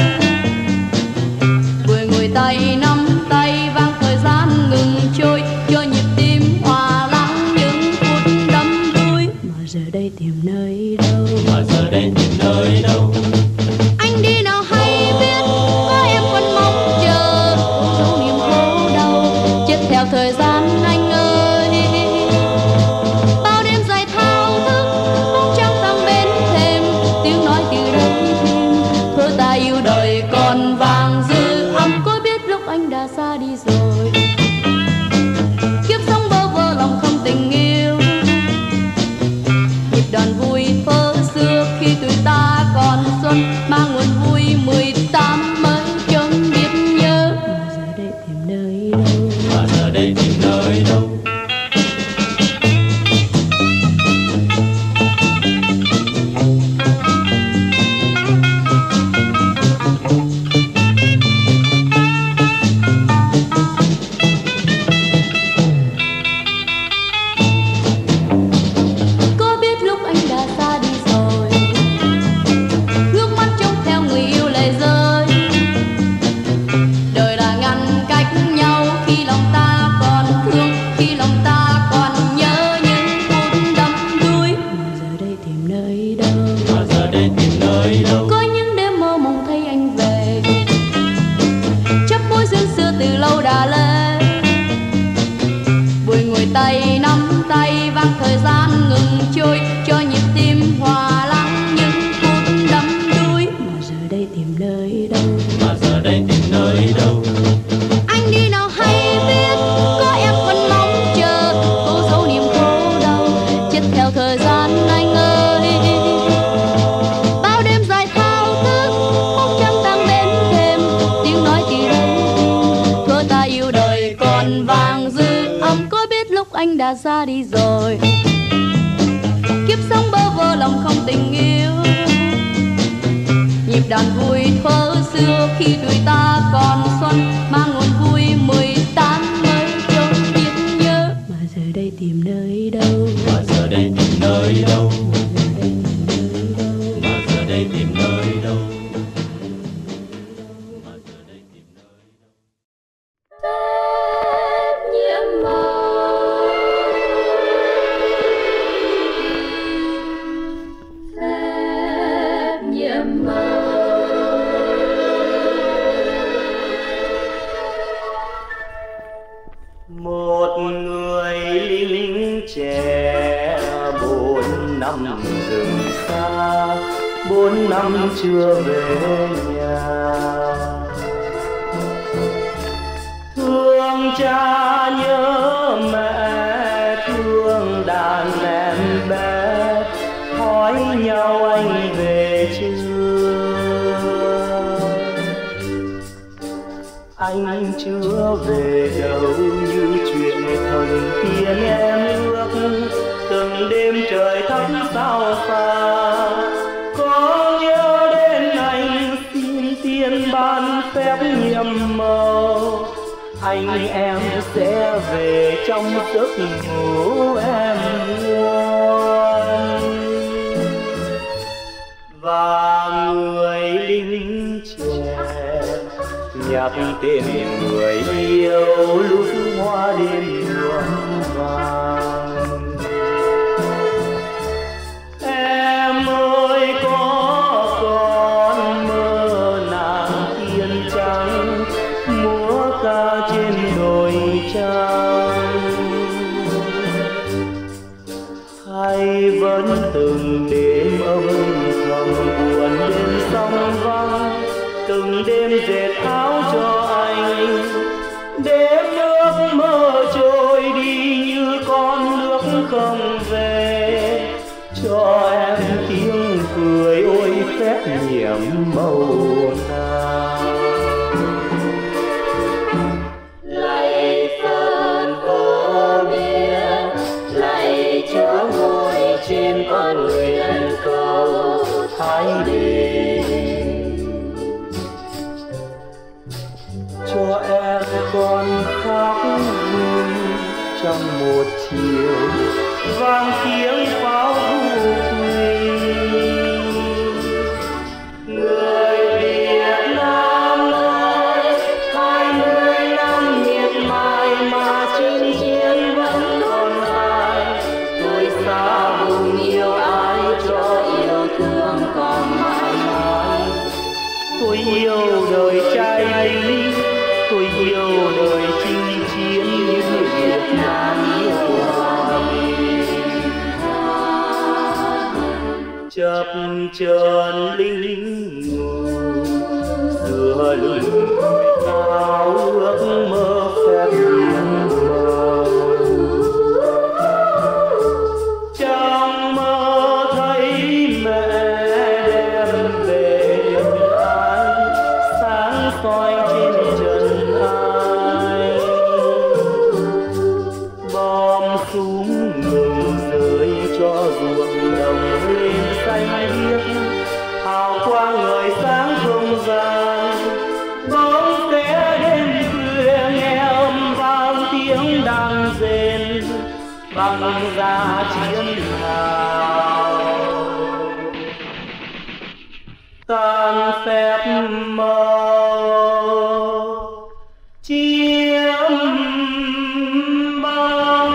A: Vừa ngồi tay nắm tay vang thời gian ngừng trôi, cho nhịp tim hòa lắng những phút đắm đuối. Mà giờ đây tìm nơi đâu?
E: Mà giờ đây tìm nơi đâu?
A: Anh đi nào hay biết, có em vẫn mong chờ, dấu niềm khổ đau chết theo thời gian anh ơi. Bao đêm dài thao thức, bóng trăng tăng bên thềm, tiếng nói từ đây thêm thơ ta yêu đời còn vàng dư ấm. Có biết lúc anh đã xa đi rồi, kiếp sống bơ vơ lòng không tình yêu, nhịp đàn vui thơ xưa khi tuổi ta còn xuân, mang nguồn vui 18 mới chẳng biết nhớ. Mà giờ đây tìm nơi đâu?
E: Mà giờ đây tìm nơi đâu?
A: Có biết lúc anh đã xa đi rồi, ngước mắt trông theo người yêu lệ rơi. Đời là ngăn cách nhau khi lòng ta còn thương, khi lòng ta còn nhớ những phút đắm đuối. Mà giờ đây tìm nơi đâu?
E: Mà giờ đây tìm nơi đâu?
A: Có những đêm mơ mộng thấy anh về, chấp mối duyên xưa từ lâu đã lên. Buổi ngồi tay nắm tay vang thời gian ngừng trôi, cho nhịp tim hòa lắng những phút đắm đuối. Mà giờ đây tìm nơi đâu?
E: Mà giờ đây tìm nơi đâu?
A: Anh đi nào hay biết, có em vẫn mong chờ, cố giấu niềm khổ đau chết theo thời gian anh ơi. Bao đêm dài thao thức, bóng trăng tăng bên thềm, tiếng nói từ đây thua ta yêu đời còn vàng dư ấm. Có biết lúc anh đã ra đi rồi, kiếp sống bơ vơ lòng không tình yêu, nhịp đàn vui thơ xưa khi tuổi ta còn xuân, mang nguồn vui 18 mới chẳng biết nhớ. Mà giờ đây tìm nơi đâu?
E: Mà giờ đây tìm nơi đâu?
A: Mà giờ đây tìm nơi đâu?
E: Mà giờ đây tìm nơi đâu?
A: Phép nhiễm màu, phép nhiễm màu.
B: Một người lính trẻ 4 năm rừng xa, 4 năm chưa về nhà. Thương cha nhớ mẹ, thương đàn em bé, hỏi nhau anh về chưa? Anh chưa về đâu, như chuyện thần tiên em ước, từng đêm trời thắp sao xa. Có nhớ đến anh xin tiên ban phép nhiệm màu, anh em sẽ về trong giấc ngủ em ngoan. Và người lính trẻ nhắc tên người yêu lúc hoa đêm nhuộm vàng. Em ơi có con mơ nàng thiên trắng, múa ca trên đồi trắng. Hay vẫn từng đêm âm thầm buồn đêm sông vắng, từng đêm dệt áo cho anh. Đêm nước mơ trôi đi như con nước không về, cho em tiếng cười ôi phép nhiệm màu nào.
A: Lạy Sơn cô biết, lạy Chúa ngồi trên con nguyện cầu Thái Bình.
B: trong một chiều vang tiếng pháo vũ quỳ. Người Việt Nam ơi, 20 năm miệt mài mà chinh chiến vẫn còn dài. Tôi xa vùng yêu ai cho yêu thương còn mãi mãi. Tôi yêu đời trai lính, tôi yêu đời chinh chiến như Việt Nam yêu hòa bình. Chập chờn linh ngủ giữa lưng áo ước mơ phép biển mờ. Trong mơ thấy mẹ đem về Điện An, sáng soi trên trần ai. Bom súng ngừng rơi cho ruộng đồng lên xanh biếc, hào quang ngời sáng rộn ràng. Bóng té đêm khuya nghe âm vang tiếng đàn rền bằng giá chiến hào. Tan phép màu chiếm bao.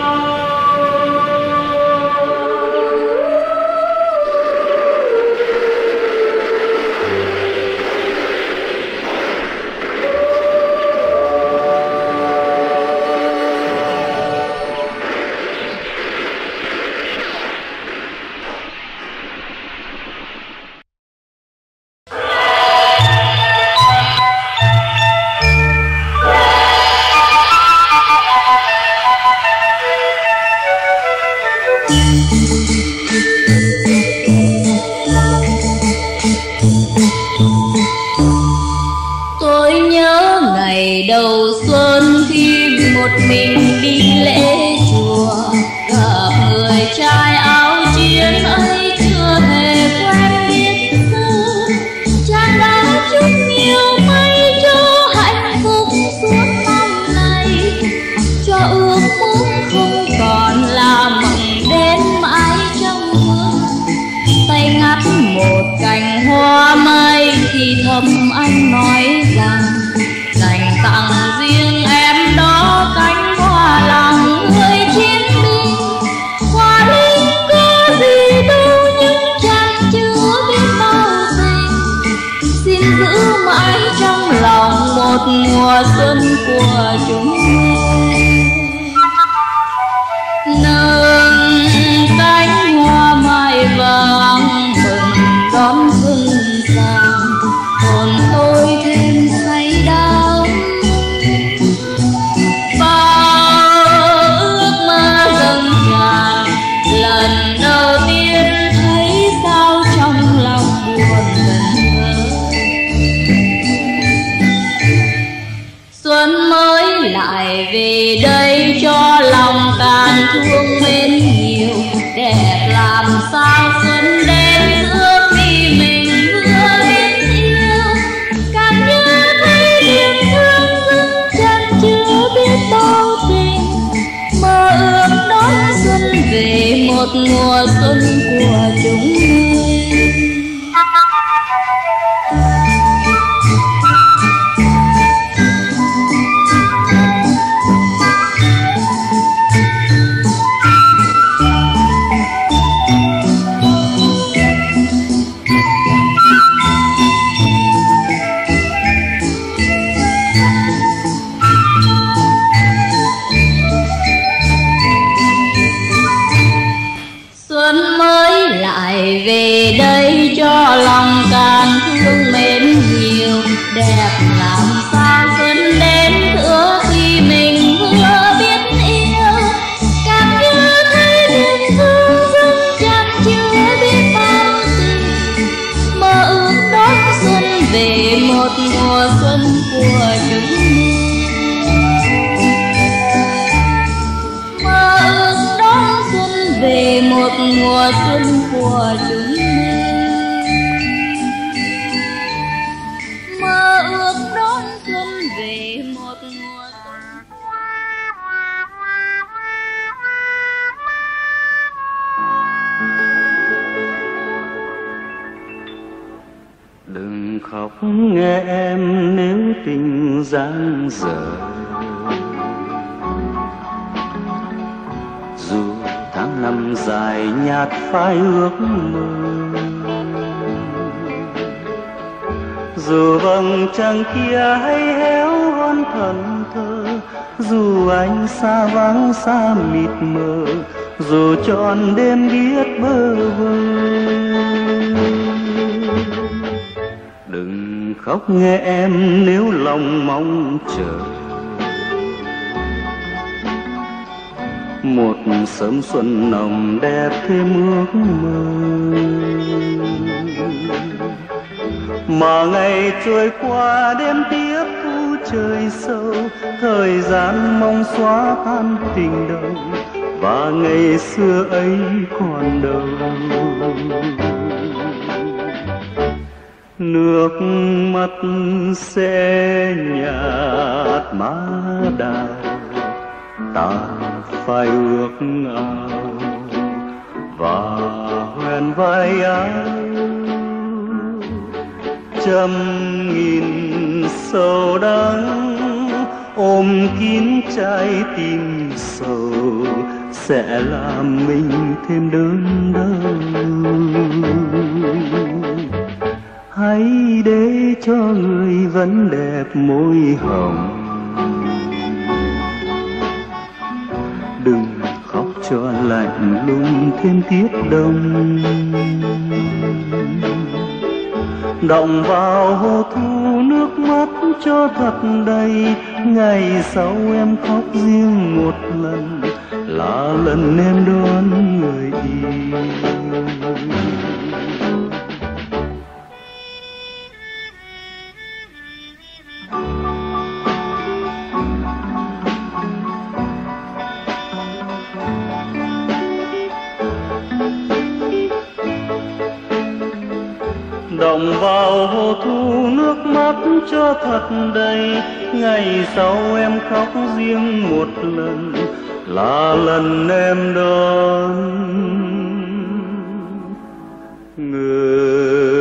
A: Tôi nhớ ngày đầu xuân khi một mình đi lễ chùa, gặp người trai áo chiến ấy chưa hề quen biết xưa. Chàng đã chúc nhiều may cho hạnh phúc suốt năm nay, cho ước muốn không còn là mộng đến mãi trong mưa. Tay ngắt một cành hoa mây thì thầm anh nói rằng dành tặng riêng em đó cánh hoa lòng người chiến binh. Hoa linh có gì đâu nhưng chẳng chưa biết bao tình, xin giữ mãi trong lòng một mùa xuân của chúng mình. Nâng cánh hoa mai vàng mừng đón xuân sang, hồn tôi thêm say đắm. Bao ước mơ dâng tràn, lần đầu tiên thấy sao trong lòng buồn ngẩn ngơ. Xuân mới lại về đây cho lòng càng thương mến nhiều, đẹp làm sao xuân đến giữa khi mình vừa biết yêu. Càng nhớ thấy niềm thương dưng chẳng chưa biết bao tình, mơ ước đón xuân về một mùa xuân của chúng mình. Xuân mới lại về đây cho lòng càng thương mến nhiều, đẹp làm sao xuân đến giữa khi mình vừa biết yêu. Càng nhớ thấy niềm thương dưng chẳng chưa biết bao tình, mơ ước đón xuân về một mùa xuân của chúng mình. Mơ ước đón xuân về một mùa xuân của chúng mình. Mơ ước đón xuân về một mùa xuân.
B: nghe em nếu tình giang dở. Dù tháng năm dài nhạt phai ước mơ, dù vầng trăng kia hay héo hon thần thơ, dù anh xa vắng xa mịt mờ, dù trọn đêm biết bơ vơ. Đừng khóc nghe em nếu lòng mong chờ một sớm xuân nồng đẹp thêm ước mơ. Mà ngày trôi qua đêm tiếp thu trời sâu, thời gian mong xóa tan tình đầu, và ngày xưa ấy còn đâu. Nước mắt sẽ nhạt má đào, ta phải ước ao và hoen vai áo. Trăm nghìn sầu đắng ôm kín trái tim sầu, sẽ làm mình thêm đớn đau. Hãy để cho người vẫn đẹp môi hồng, đừng khóc cho lạnh lùng thêm tiết đông. Đọng vào hồ thu nước mắt cho thật đầy, ngày sau em khóc riêng một lần, là lần em đón người yêu. Đọng vào hồ thu nước mắt cho thật đầy, ngày sau em khóc riêng một lần, là lần em đón người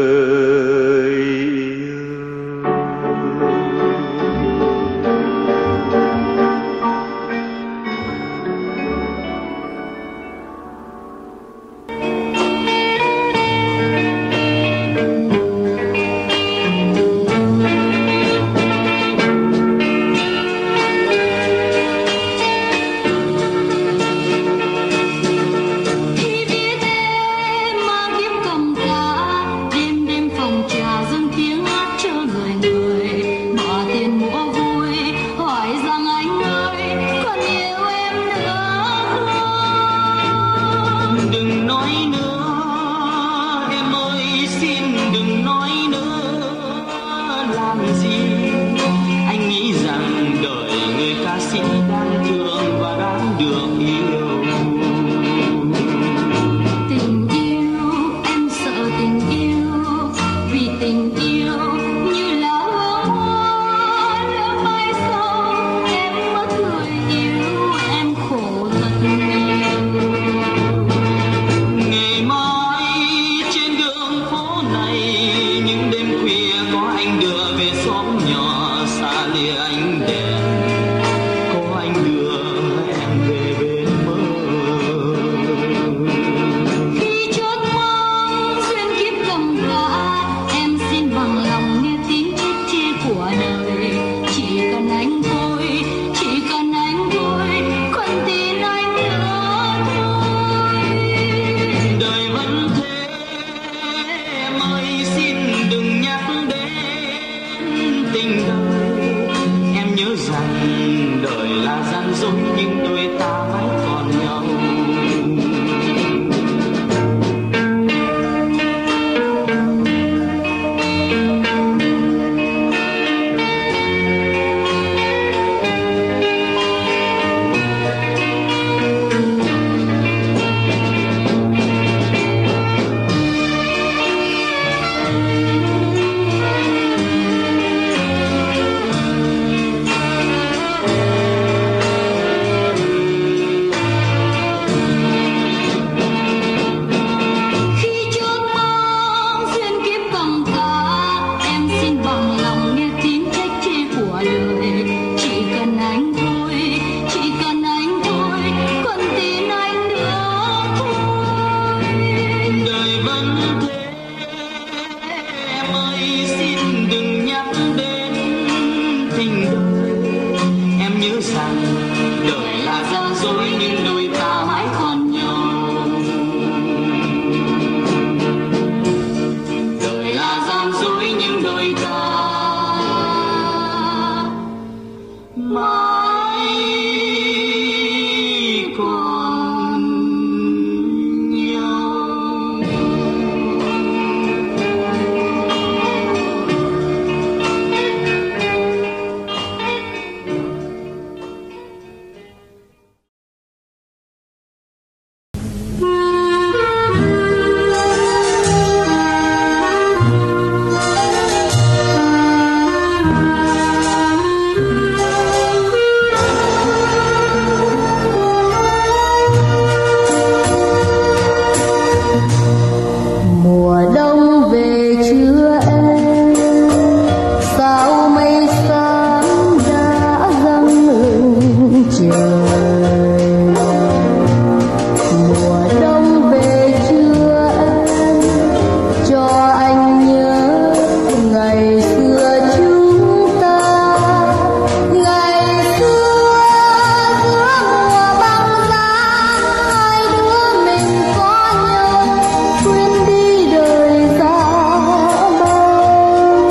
A: Mùa đông về chưa em, cho anh nhớ ngày xưa chúng ta. Ngày xưa giữa mùa băng giá, hai đứa mình có nhau quên đi đời xa băng.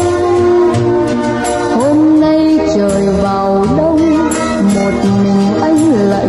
A: Hôm nay trời vào đông, một mình anh lại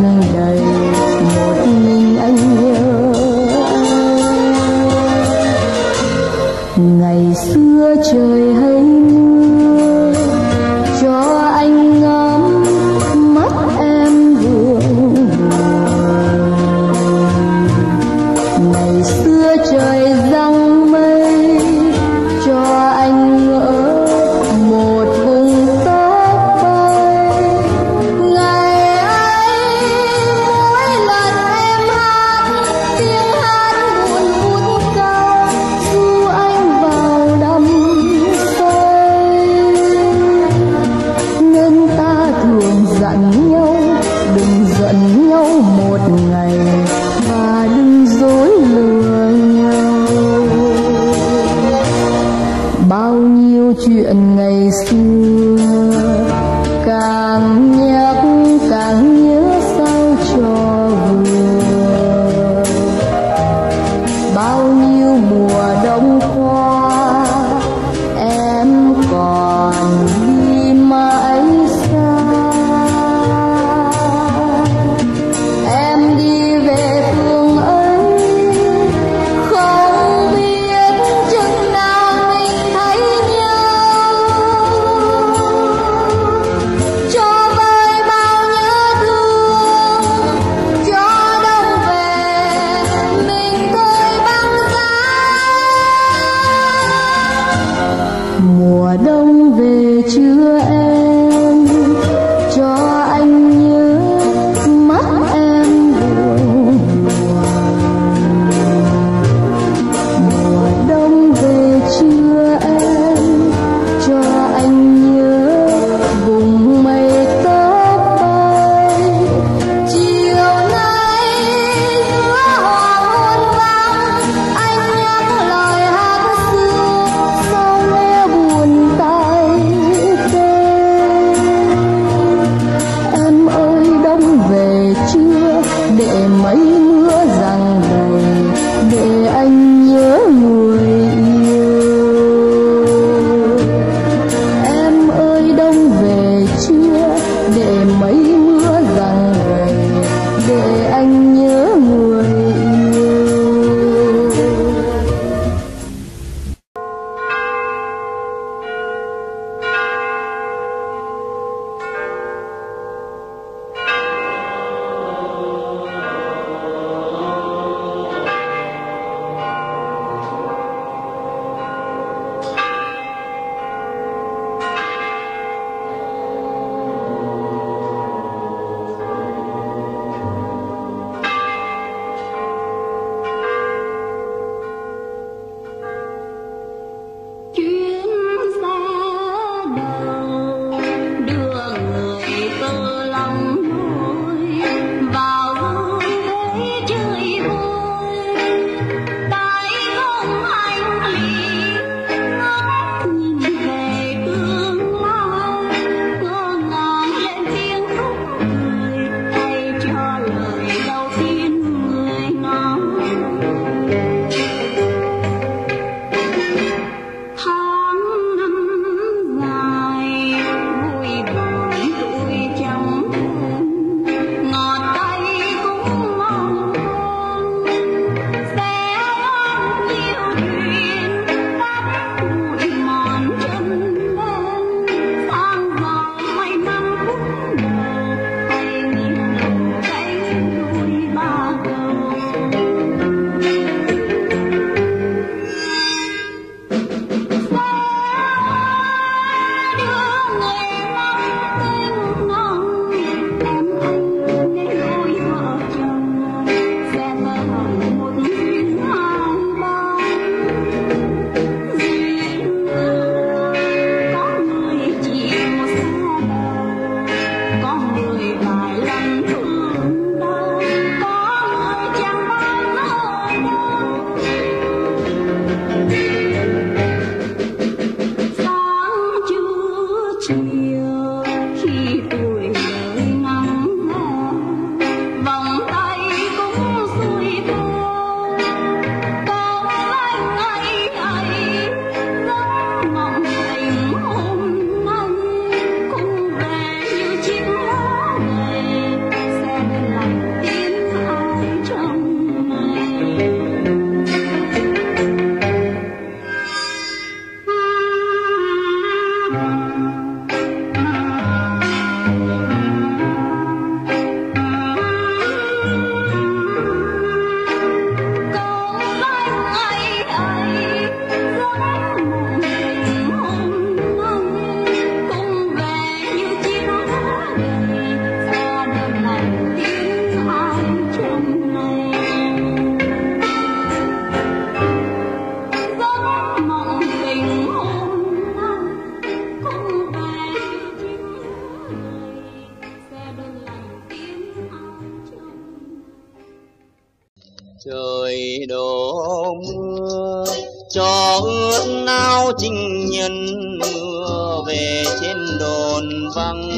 D: Trời đổ mưa cho ướt áo chinh nhân, mưa về trên đồn vắng.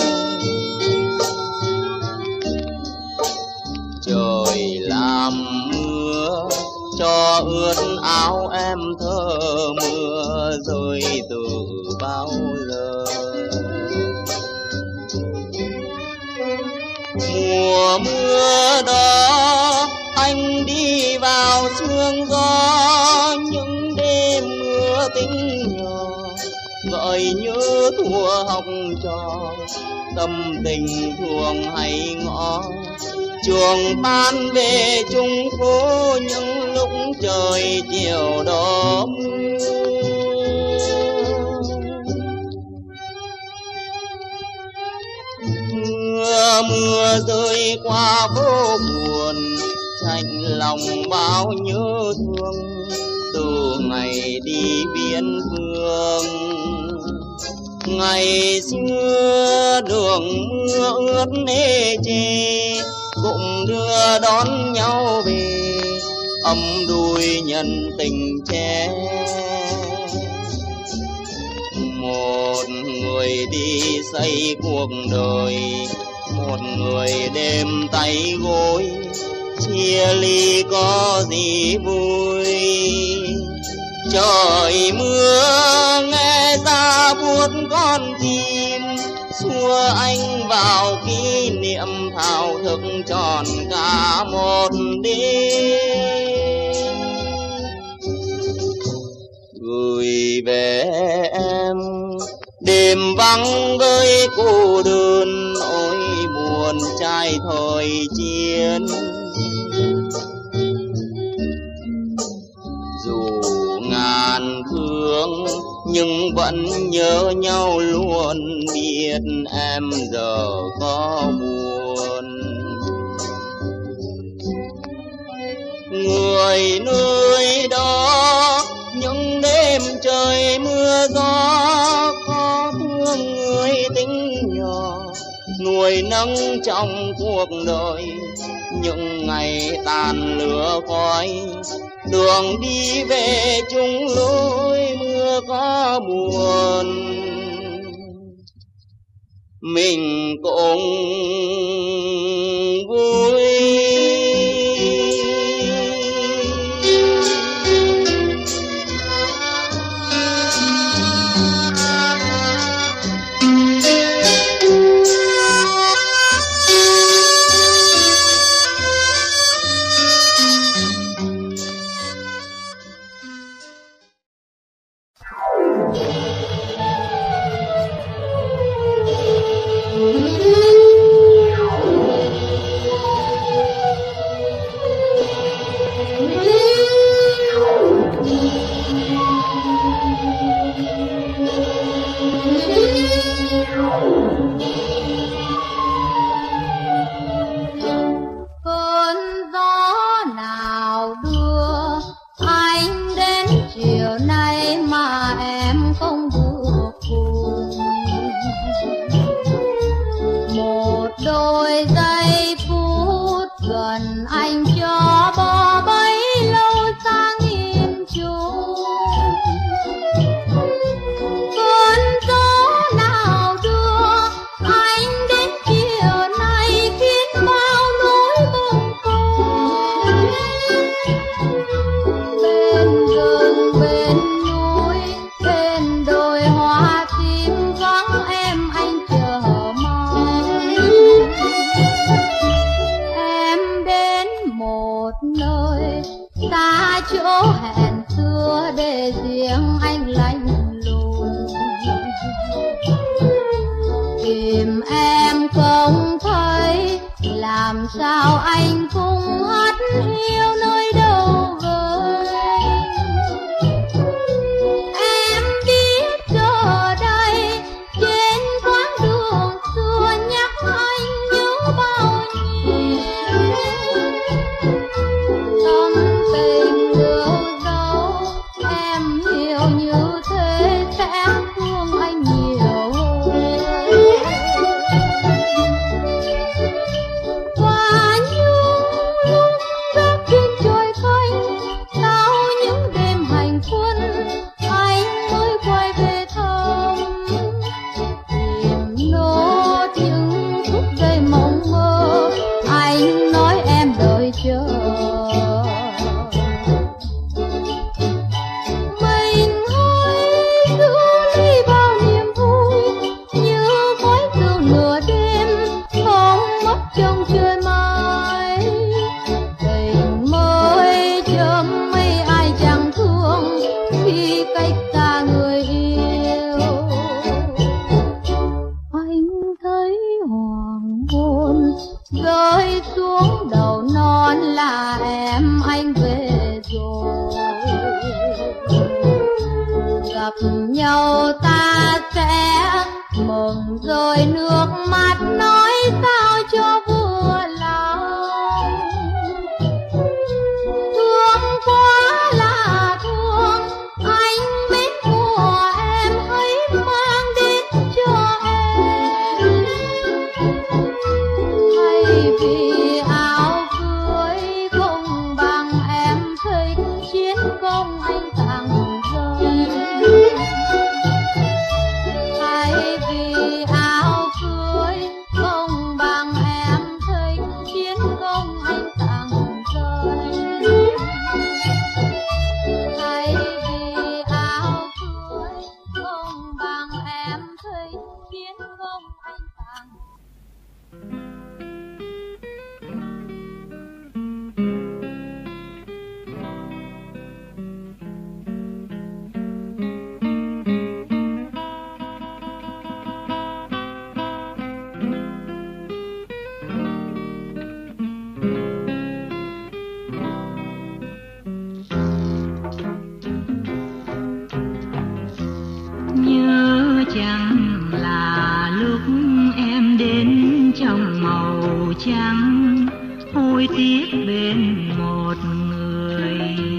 D: Trời làm mưa cho ướt áo em thơ, mưa rơi từ bao giờ. Mùa mưa đó anh đi vào sương gió, những đêm mưa tính nhỏ gợi nhớ thuở học trò. Tâm tình thường hay ngõ chuồng tan về chung phố, những lúc trời chiều đó mưa rơi qua phố buồn, chạnh lòng bao nhớ thương. Từ ngày đi biên phương, ngày xưa đường mưa ướt ê chê, cũng đưa đón nhau về ấm đùi nhân tình trẻ. Một người đi xây cuộc đời, một người đêm tay gối, chia ly có gì vui. Trời mưa nghe ta buốt con tim, xua anh vào kỷ niệm thao thức tròn cả một đêm. Gửi về em đêm vắng với cô đơn, ôi buồn trai thời chiến. Dù ngàn phương nhưng vẫn nhớ nhau luôn, biết em giờ có buồn. Người nơi đó những đêm trời mưa gió, có thương người tính nhỏ nuôi nấng trong cuộc đời. Những ngày tàn lửa khói, đường đi về chung lối, mưa có buồn mình cũng vui.
A: Qua những lúc rất kiên rơi xuống đầu non là em anh về rồi. Gặp nhau ta sẽ mừng rồi nước mắt nói sao cho vừa lòng. Thương quá là thương, anh mến của em hãy mang đến cho em. Thay vì áo cưới không bằng em thích chiến công anh tặng rơi. Thay vì áo cưới không bằng em thích chiến công anh tặng rơi. Thay vì áo cưới không bằng em thích chiến công anh tặng.
C: Nhớ chẳng là lúc em đến trong màu trắng, hối tiếc bên một người.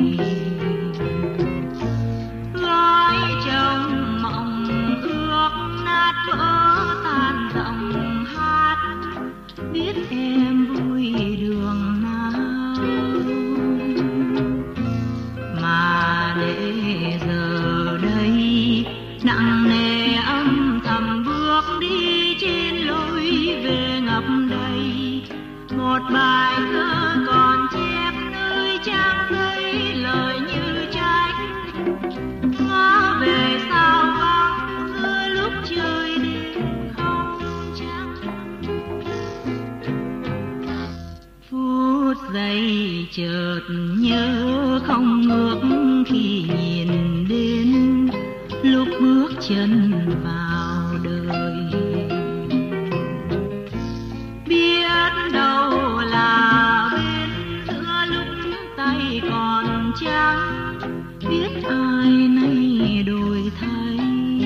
C: Gói trong mộng ước nát vỡ tan giọng hát, biết em vui đường nào. Mà để giờ đây nặng nề âm thầm bước đi trên lối về ngập đầy. Một bài thơ còn chép nơi trang giấy lời như trách, ngó về sao vắng giữa lúc trời đêm không trăng. Phút giây chợt nhớ không ngước khi nhìn đến lúc bước chân vào đời. Biết đâu là bên giữa lúc tay còn trắng, biết ai nay đổi thay.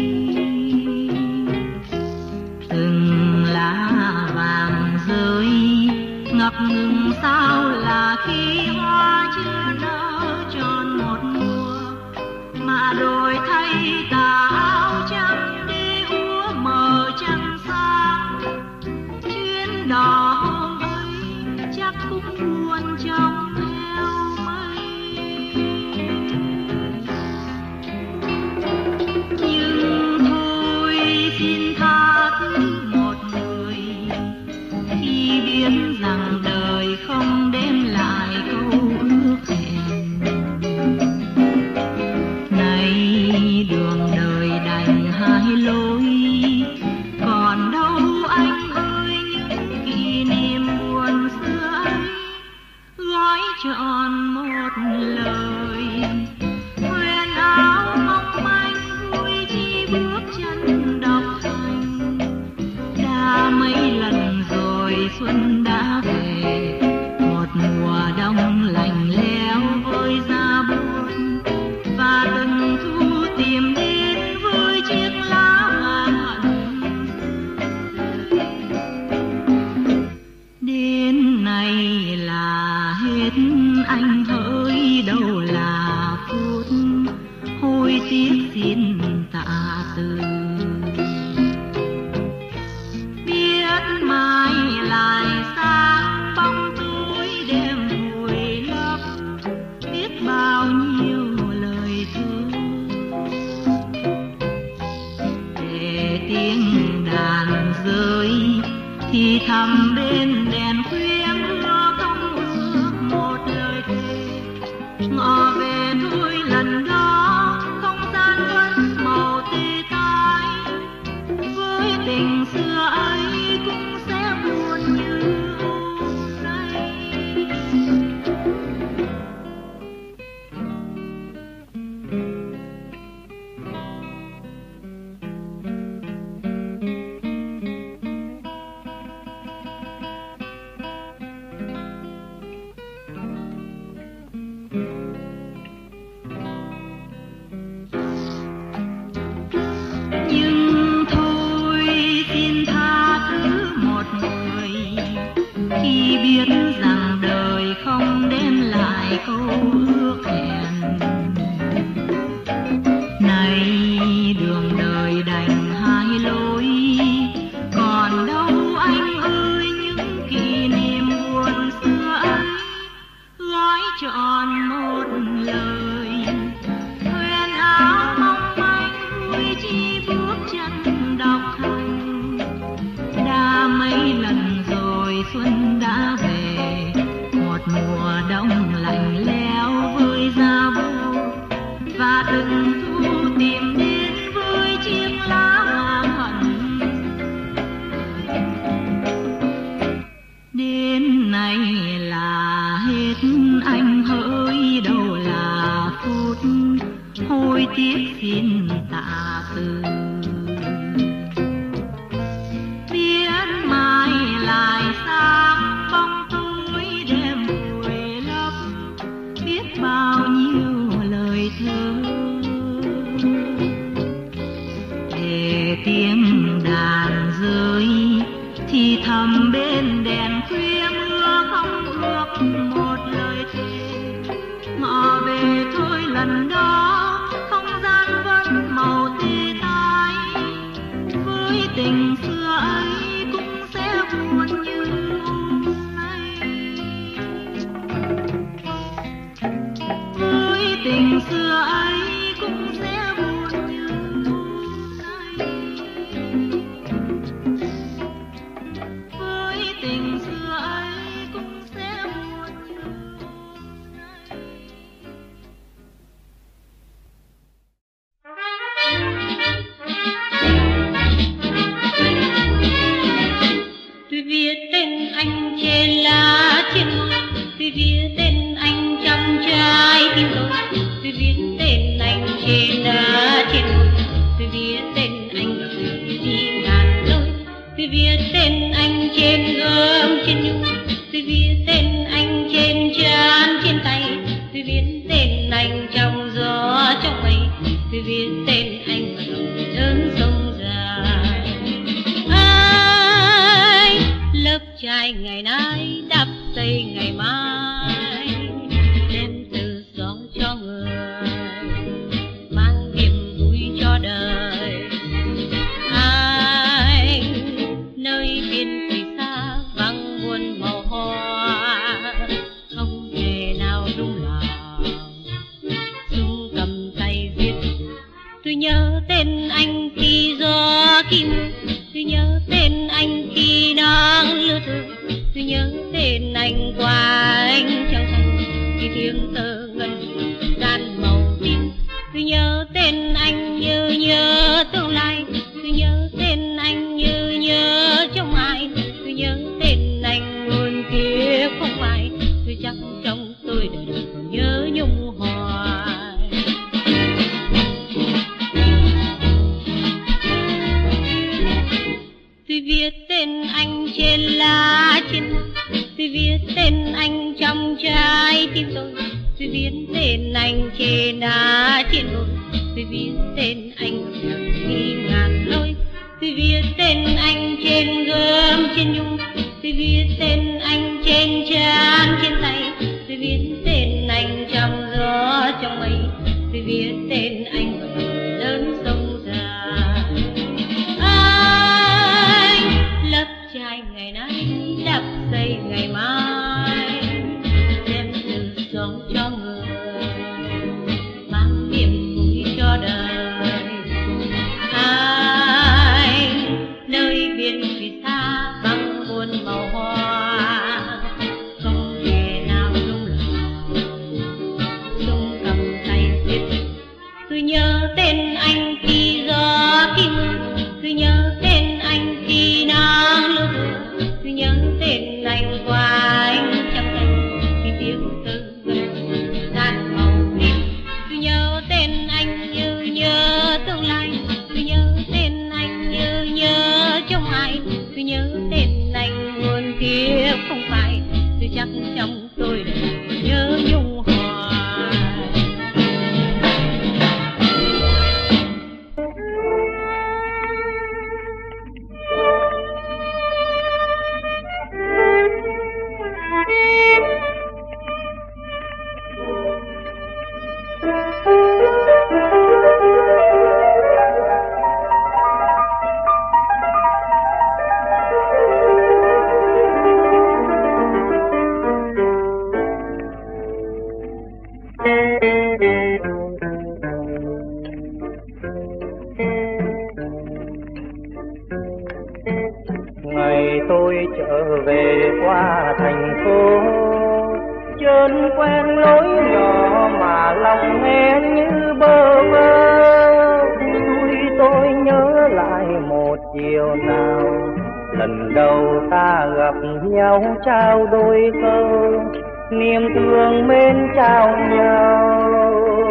C: Từng lá vàng rơi ngập ngừng sao là khi hoa chưa nở tròn một mùa, mà đổi thay tà áo trắng đi úa mờ trăng sáng. Chuyến đò hôm ấy chắc cũng buồn trong theo mây. Nhưng thôi xin tha thứ một người khi biết rằng đời không đem lại câu ước hẹn. Nay đường đời đành hai lối, còn đâu anh ơi những kỷ niệm buồn xưa ấy. Gói trọn một lời quên áo mong manh, vui chi bước chân độc hành. Đã mấy lần rồi xuân đã về, một mùa đông lạnh lẽo vơi ra buồn. Và từng thu tìm đến với chiếc lá vàng hận. Đến nay là hết anh hỡi, đâu là phút hối tiếc xin tạ từ. Biết mai lại sáng bóng tối đêm vùi lấp, biết bao nhiêu lời thơ để tiếng đàn rơi thì thầm bên đèn khuya mưa không ước một lời thề. Ngọ về thôi lần đó không gian vẫn màu tê tái.
F: lại câu ước hẹn. Này đường đời đành hai lối, còn đâu anh ơi những kỷ niệm buồn xưa ấy, gói trọn một lời huyền áo mong manh vui chi bước chân đọc hành. Đã mấy lần rồi xuân đã về, một mùa đông lạnh lẽo với giá vô, và từng thu tìm đến với chiếc lá hận. Đến nay là hết anh hỡi, đâu là phút hối tiếc xin tạ từ. Biết mai lại sáng bóng tối đêm vùi lấp, biết bao nhiêu lời thơ để tiếng đàn rơi thì thầm bên đèn khuya mưa không ước một lời thề. Ngọ về thôi lần đó không gian vẫn màu tê tái, với tình xưa ấy cũng sẽ buồn như hôm nay. Với tình xưa ấy cũng sẽ buồn như hôm nay. Với tình xưa ấy cũng sẽ buồn như hôm nay.
G: Tôi viết tên anh trên lá trên môi, tôi viết tên anh trong trái tim tôi. Tôi viết tên anh trên lá trên môi, tôi viết tên anh ở đường đi ngàn lối. Tôi viết tên anh trên gươm trên nhung, tôi viết tên anh trên trán trên tay. Tôi viết tên anh trong gió trong mây, tôi viết tên anh ở dòng lớn sông dài. Ai lớp trai ngày nay đắp xây ngày mai, đem từ gió cho người, mang niềm vui cho đời. Anh nơi biên thủy xa vắng buồn màu hoa, không thể nào rung lòng dung cầm tay viết. Tôi nhớ tên anh khi gió khi mưa, tôi nhớ tên anh khi nắng lướt thơ, tôi nhớ tên anh qua ánh trăng xanh khi tiếng thơ ngân đàn màu tím. Tôi nhớ tên anh như nhớ tương lai, tôi nhớ tên anh như nhớ trong ai. Tôi nhớ tên anh luôn kia không phải, tôi chắc trong tôi đời đời còn nhớ nhung hoài. Tôi viết tên anh trên lá trên môi, tôi viết tên anh trong trái tim tôi. Tôi viết tên anh trên đá trên đồi, tôi viết tên anh ở đường đi ngàn lối. Tôi viết tên anh trên gươm trên nhung, tôi viết tên anh trên trán trên tay. Tôi viết tên anh trong gió trong mây, tôi viết tên anh ở dòng lớn sông dài. Anh lớp trai ngày nay đắp xây ngày mai, đem từ sống cho người, mang niềm vui cho đời. Anh nơi biên thủy xa vắng buồn màu hoa, không thể nào rung lòng dung cầm tay viết. Tôi nhớ tên anh khi gió khi mưa, tôi nhớ tên anh khi nắng lướt thơ, tôi nhớ tên anh qua ánh trăng xanh khi tiếng thơ ngân đàn màu tím. Tôi nhớ tên anh như nhớ tương lai, tôi nhớ tên anh như nhớ trong ai. Tôi nhớ tên anh luôn kia không phải, tôi chắc trong tôi đời nhớ nhung hoài.
B: trơn quen lối nhỏ mà lòng nghe như bơ vơ. Tôi nhớ lại một chiều nào lần đầu ta gặp nhau trao đôi câu niềm thương mến trao nhau.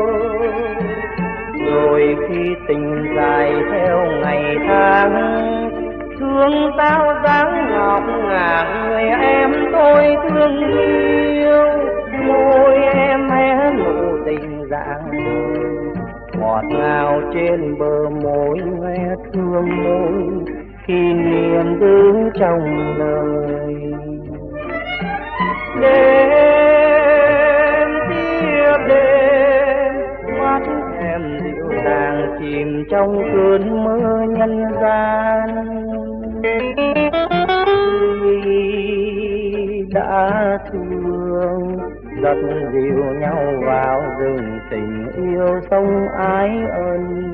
B: Rồi khi tình dài theo ngày tháng thương sao dáng ngọc ngà người em tôi thương yêu. Môi em hé nụ tình dạng ngọt ngào trên bờ môi nghe thương môi kỷ niệm đứng trong lời. Đêm tiếp đêm mắt em dịu dàng chìm trong cơn mơ nhân gian. Đã thương rất dịu nhau vào rừng tình yêu sông ái ân.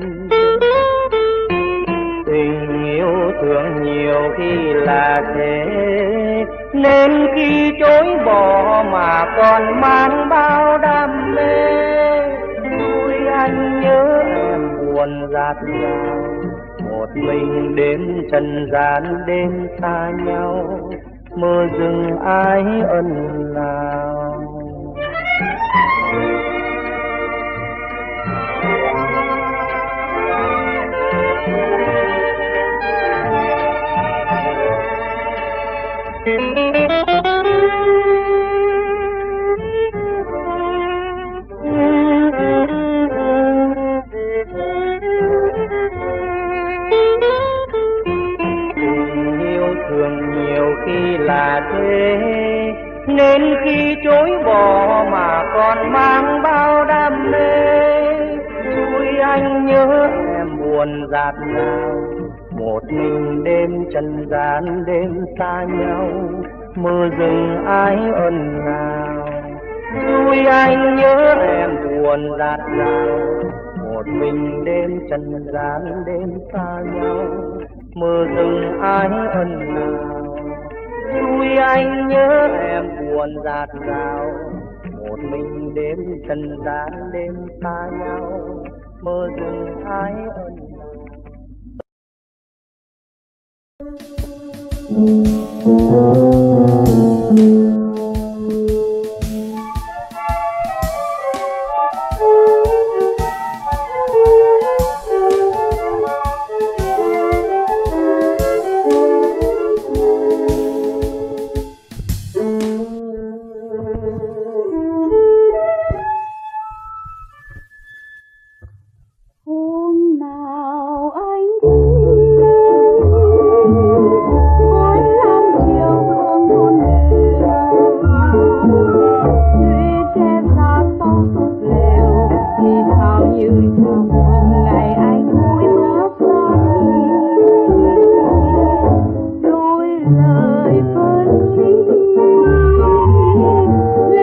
B: Tình yêu thương nhiều khi là thế nên khi chối bỏ mà còn mang bao đam mê. Tôi anh nhớ em buồn rạt rào một mình đêm trần gian đêm xa nhau mơ rừng ái ân nào. Khi là thế nên khi chối bỏ mà còn mang bao đam mê. Tôi anh nhớ em buồn rạt rào một mình đêm trần gian đêm xa nhau mơ rừng ái ân nào. Tôi anh nhớ em buồn rạt rào một mình đêm trần gian đêm xa nhau mơ rừng ái ân nào. Tôi anh nhớ em buồn rạt rào một mình đêm trần gian đêm xa nhau mơ rừng ái ân
A: lời phân ly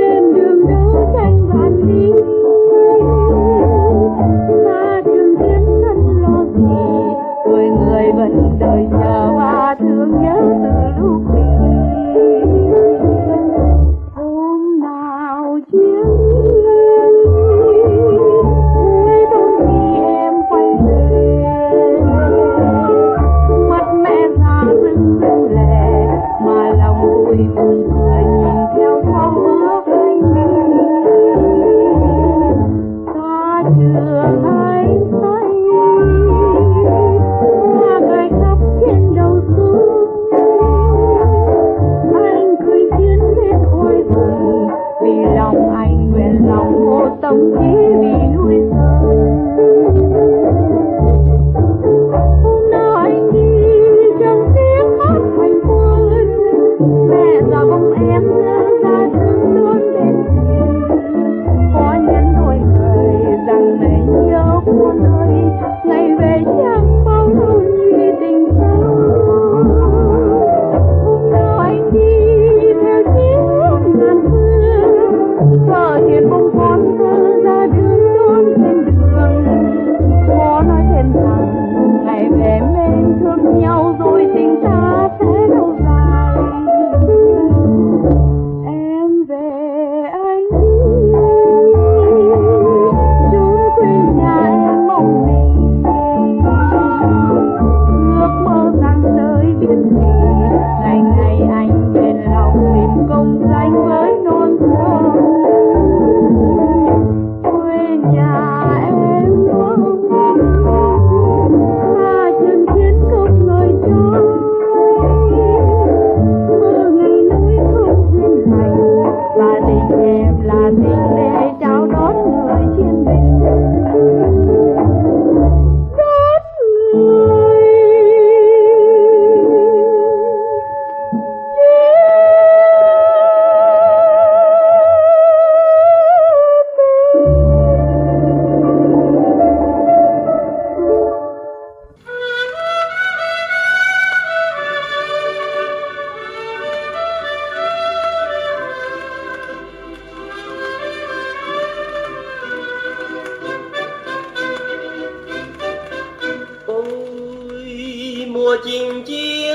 H: mùa chinh chiến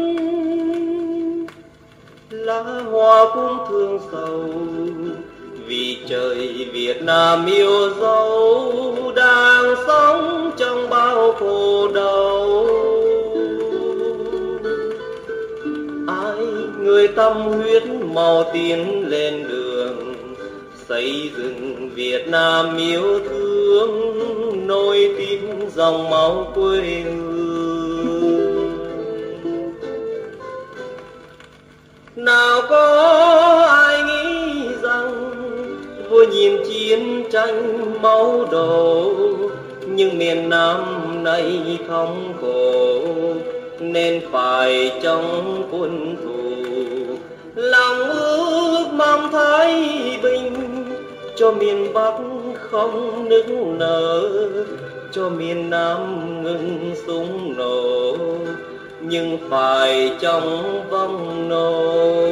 H: lá hoa cũng thương sầu, vì trời Việt Nam yêu dấu đang sống trong bao khổ đau. Ai người tâm huyết mau tiến lên đường xây dựng Việt Nam yêu thương, nối tiếp dòng máu quê hương. Nào có ai nghĩ rằng vừa nhìn chiến tranh máu đổ, nhưng miền Nam nay thống khổ nên phải trong quân thù. Lòng ước mong thái bình cho miền Bắc không nức nở, cho miền Nam ngừng súng nổ, nhưng phải trong vong nổ.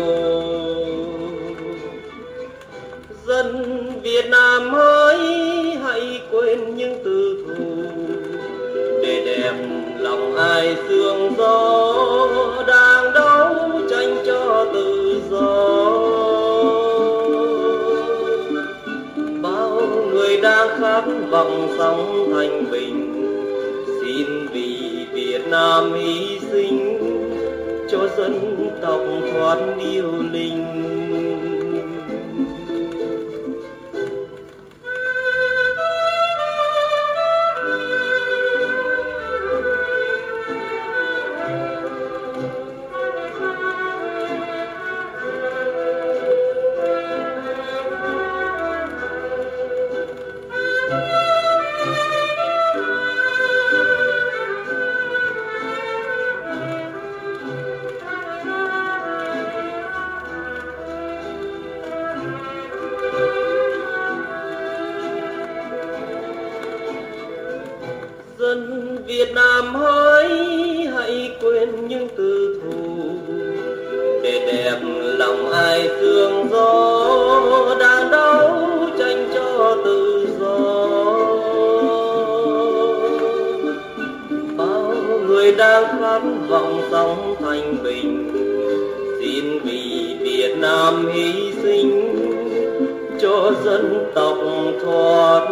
H: Dân Việt Nam hỡi hãy quên những tư thù, để đẹp lòng ai sương gió đang đấu tranh cho tự do. Bao người đang khát vọng sống thanh bình, xin vì Việt Nam hy sinh cho dân tộc thoát điêu linh. Dân Việt Nam hỡi hãy quên những tư thù, để đẹp lòng ai sương gió đang đấu tranh cho tự do. Bao người đang khát vọng sống thanh bình, xin vì Việt Nam hy sinh cho dân tộc thoát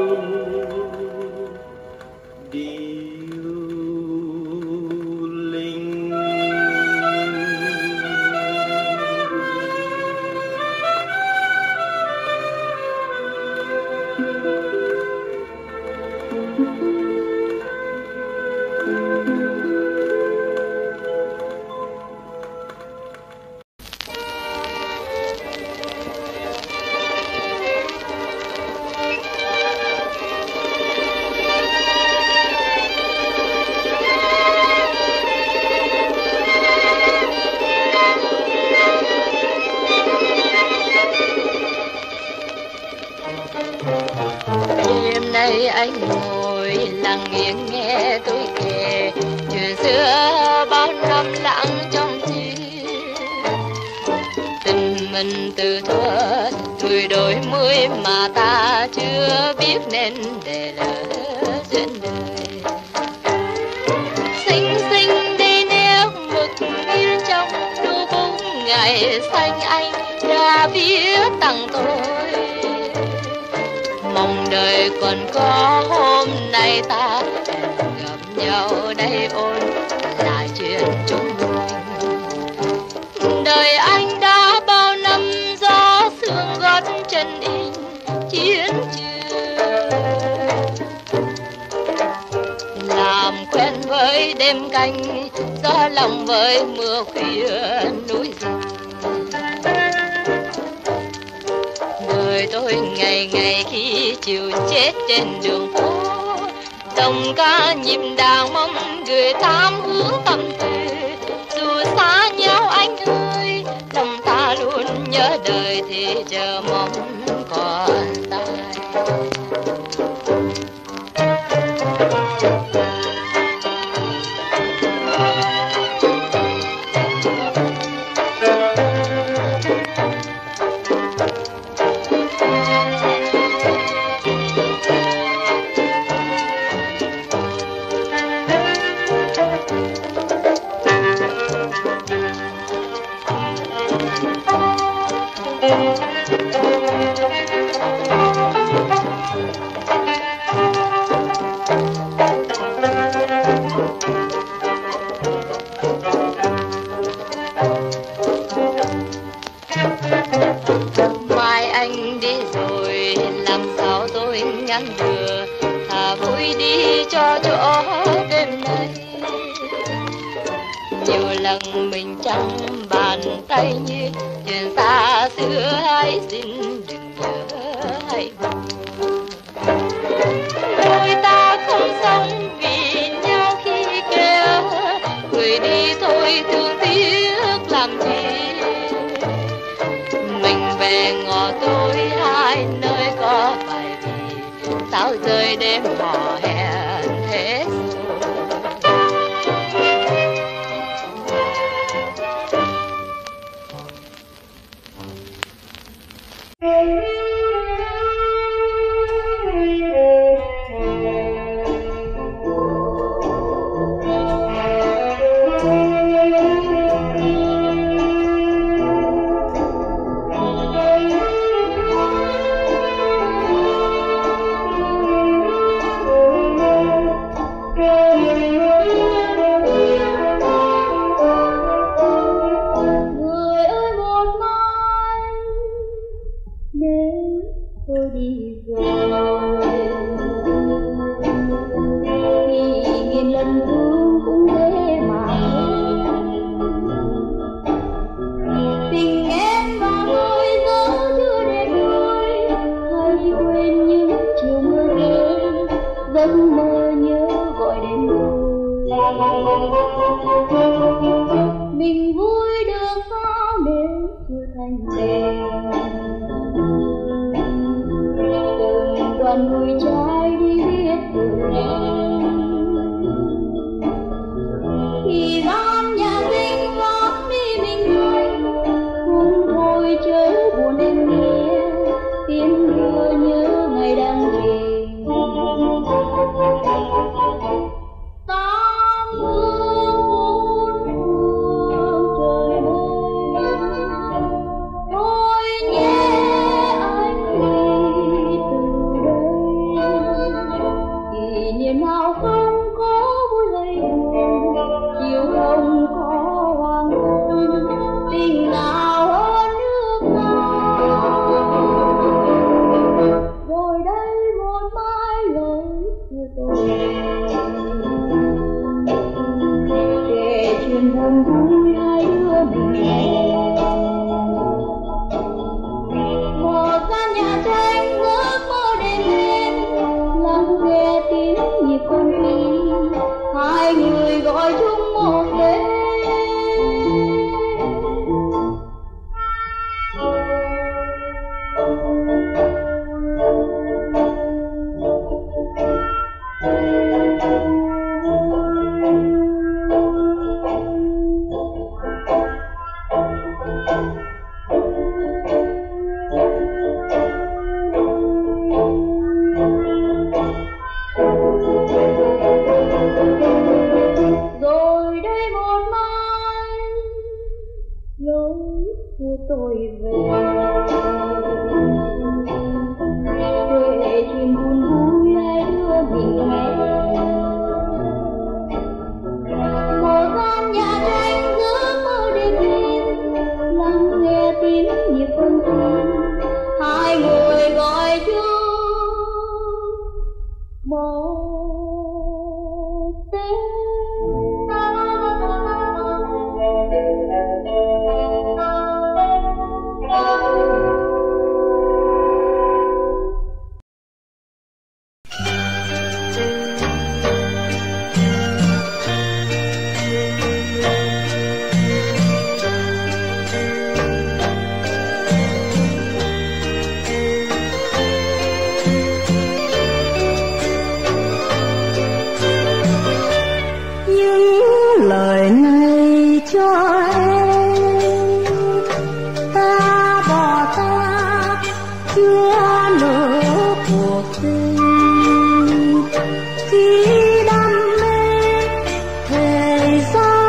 I: anh ngồi lặng yên nghe tôi kể chuyện xưa bao năm lặng trong tim. Tình mình từ thuở tuổi đôi mươi mà ta chưa biết nên để lỡ duyên đời. Xinh xinh đi nét mực in trong đôi bóng ngày xanh anh đã viết tặng tôi. Mong đời còn có hôm nay ta gặp nhau đây ôn lại chuyện chúng mình. Đời anh đã bao năm gió sương gót chân in chiến trường, làm quen với đêm canh gió lòng với mưa khuya núi rừng. Đời tôi ngày ngày khi chiều chết trên đường phố, đồng ca nhịp đàn mong người thăm hướng tâm tư. Dù xa nhau anh ơi, lòng ta luôn nhớ đời thì chờ mong còn tay. Mai anh đi rồi làm sao tôi ngăn vừa, thà vui đi cho chỗ đêm nay. Nhiều lần mình chẳng bàn tay như chuyện xa xưa, hãy xin đừng nhớ hay buồn. Đôi ta không sống vì nhau khi kêu, người đi thôi thương tiếc làm gì. Mình về ngõ tôi hai nơi có bài vì sao rơi đêm hò hẹn hết
A: mình vui được sao nếu chưa thành bền. Từng đoàn người trai đi biết đường thì gian nhà sinh lắm đi mình anh cũng thôi chớ buồn em nghe tiếng mưa nhớ ngày đang về.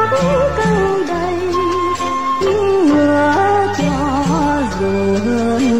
A: Hãy subscribe cho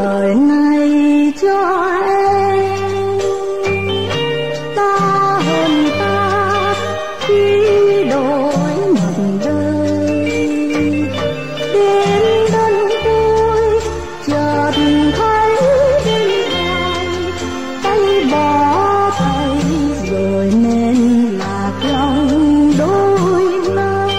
A: lời này cho em, ta hơn ta khi đổi mặt đời. Đến đơn tôi chợt thấy đi dài, tay bỏ tay rồi nên lạc lòng đôi nơi.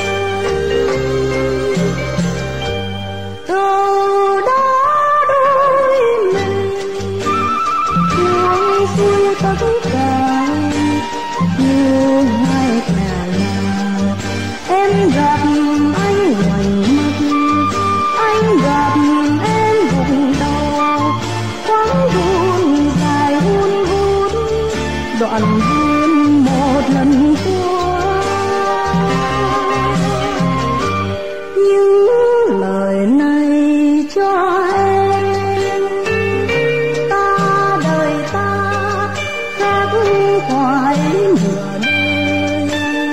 A: Từ đó đôi mình buông xuôi tất cả như hai nhà là. Em gặp anh ngoảnh mặt, anh gặp em gục đầu, thoáng buồn dài hun hút đoạn duyên một lần qua. Những lời này cho em, ta đời ta khác khoái nửa đời.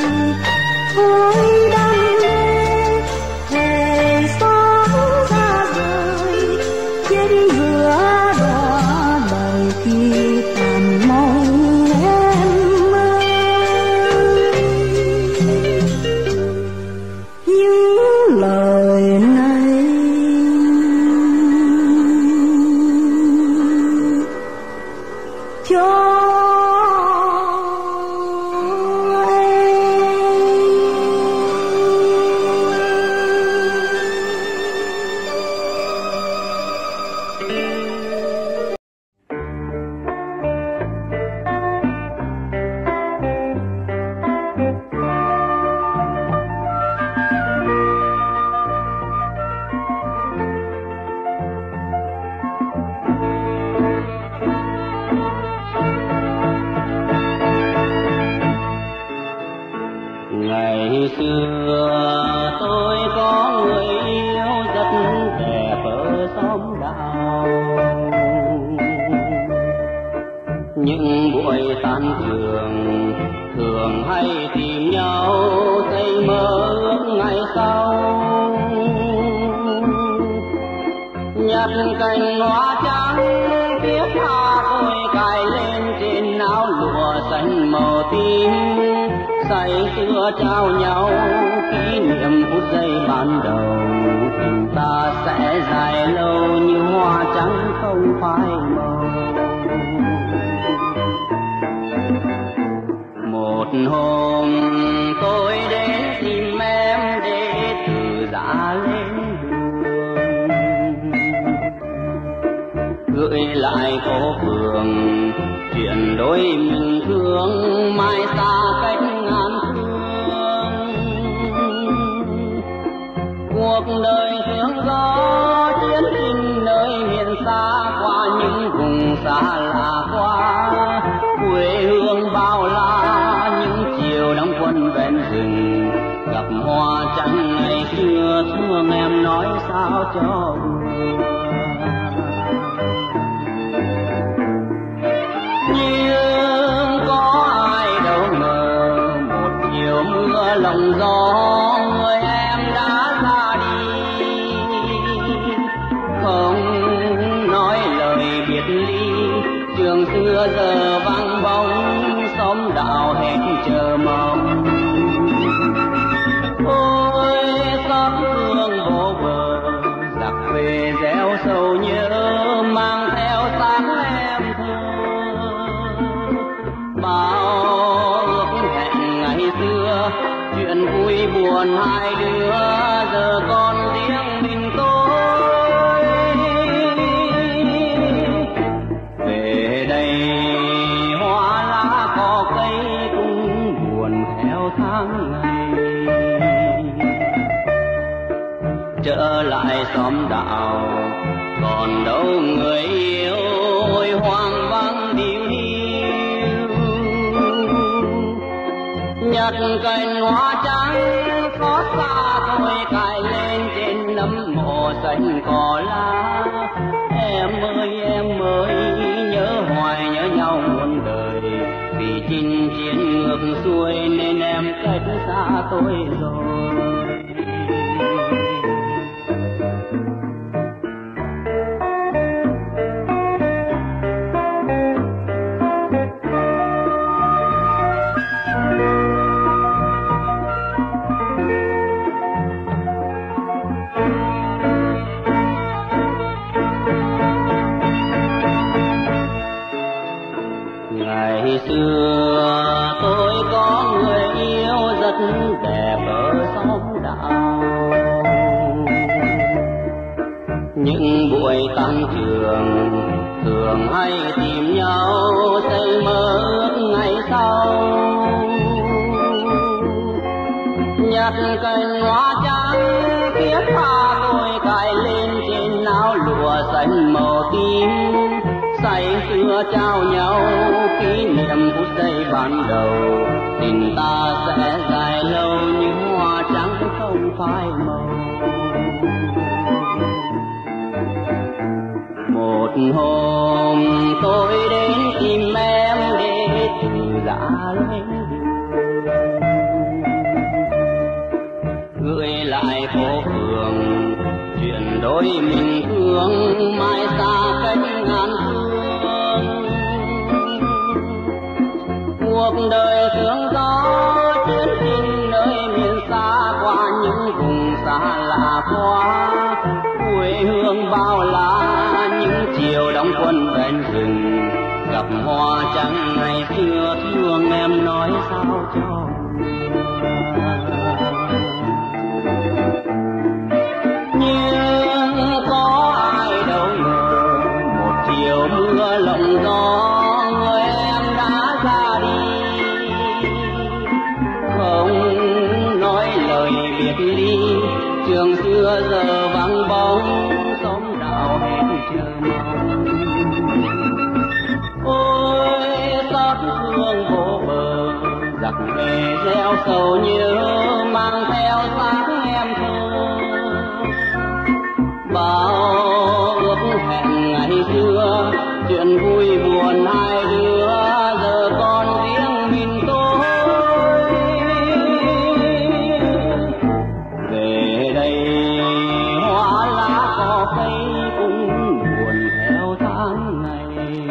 A: Thôi đam mê thề sống ra rời, trên giữa đóa đời khi tàn mong em ơi. Những lời này cho
D: Ngày xưa tôi có người yêu rất đẹp ở xóm đạo. Những buổi tan trường thường hay tìm nhau xây mơ ước ngày sau. Nhặt cành hoa trắng thiết tha tôi cài lên trên áo lụa xanh màu tím. Say sưa trao nhau kỷ niệm phút giây ban đầu, tình ta sẽ dài lâu như hoa trắng không phai màu. Một hôm tôi đến tìm em để từ giã lên đường, gửi lại phố phường chuyện đôi mình thương mai xa cách ngàn phương. Cuộc đời sương gió chiến sinh nơi miền xa, qua những vùng xa lạ qua quê hương bao la. Những chiều đóng quân ven rừng gặp hoa trắng ngày xưa, thương em nói sao cho nhưng có ai đâu ngờ một chiều mưa lòng gió người em đã ra đi, không nói lời biệt ly. Trường xưa giờ vắng bóng, xóm đạo hết chờ mong. Ôi xót thương vô bờ, giặc về gieo sầu nhớ mang theo sáng em thơ. Bao ước hẹn ngày xưa, chuyện vui buồn hai đứa giờ còn riêng mình tôi. Về đây hoa lá cỏ cây cũng buồn theo tháng ngày. Trở lại xóm đạo còn đâu người yêu, ôi hoang vắng điêu hiu. Nhặt cành hoa trắng xót xa tôi cài lên trên nấm mộ xanh cỏ lá. Em ơi nhớ hoài nhớ nhau muôn đời, vì chinh chiến ngược xuôi nên em cách xa tôi rồi. xưa tôi có người yêu rất đẹp ở xóm đạo. Những buổi tan trường thường hay tìm nhau xây mơ ngày sau. Nhặt cành hoa trắng thiết tha tôi cài lên trên áo lụa xanh màu tím. Say xưa trao nhau kỷ niệm phút giây ban đầu. Tình ta sẽ dài lâu như hoa trắng không phai màu. Một hôm tôi đến tìm em để từ giã lên gửi lại phố phường chuyện đôi mình thương mai xa cách ngàn phương. Cuộc đời sương gió chuyến trình nơi miền xa qua những vùng xa lạ quá. Quê hương bao la những chiều đóng quân ven rừng. Gặp hoa trắng ngày xưa thương em nói sao cho. Nhưng có ai đâu ngờ một chiều mưa lộng gió người em đã ra đi. Không nói lời biệt ly trường xưa giờ vắng bóng xóm đạo hết chờ mong. Ôi xót thương vô bờ giặc về gieo sầu nhớ mang theo sáng em thơ. Bao ước hẹn ngày xưa chuyện vui buồn hai đứa giờ còn riêng mình tôi. Về đây hoa lá cỏ cây cũng buồn theo tháng ngày.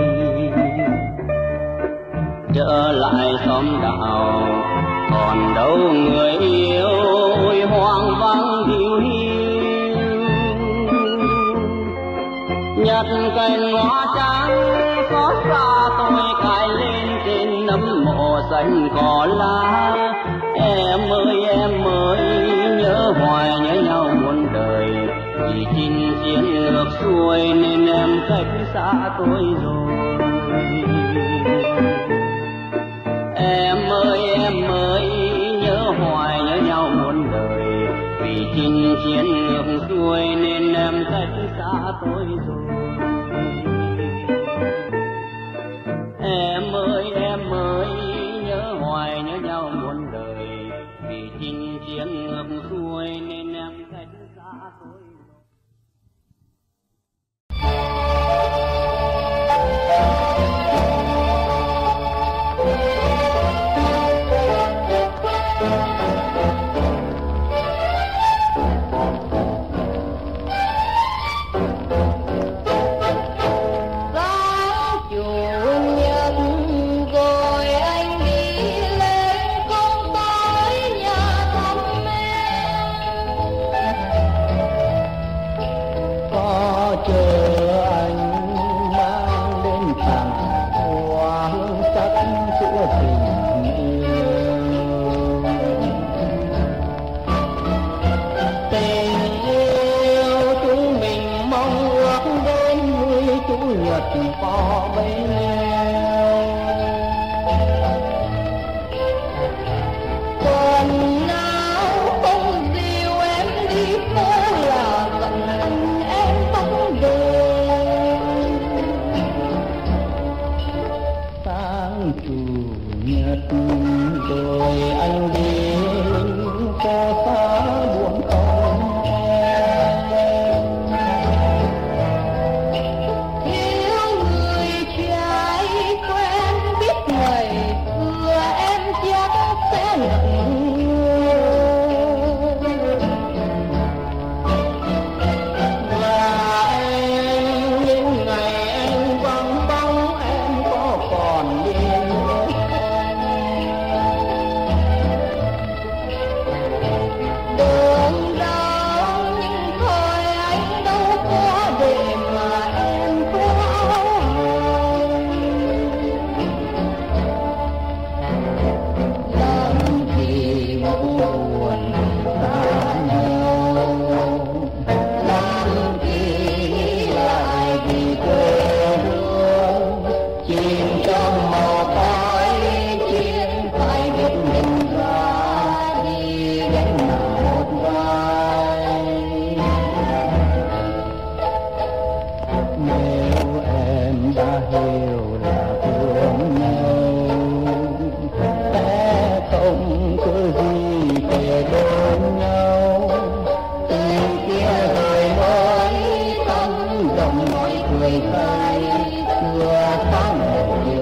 D: Trở lại xóm đạo còn đâu người yêu ôi hoang vắng điều hiu. Nhặt cành hoa trắng xót xa tôi cài lên trên nấm mộ xanh cỏ lá. Em ơi nhớ hoài nhớ nhau muôn đời. Vì chinh chiến ngược xuôi nên em cách xa tôi rồi. Em ơi nhớ hoài nhớ nhau muôn đời. Vì chinh chiến ngược xuôi nên em cách xa tôi rồi. Em ơi nhớ hoài nhớ nhau muôn đời. Vì chinh chiến ngược xuôi nên em cách xa tôi rồi.
A: Thiếu người cha
B: nếu em đã hiểu là thương nhau sẽ không có gì phải bên nhau. Từ kia rồi mới sống đồng mọi cười khơi xưa sáng ngày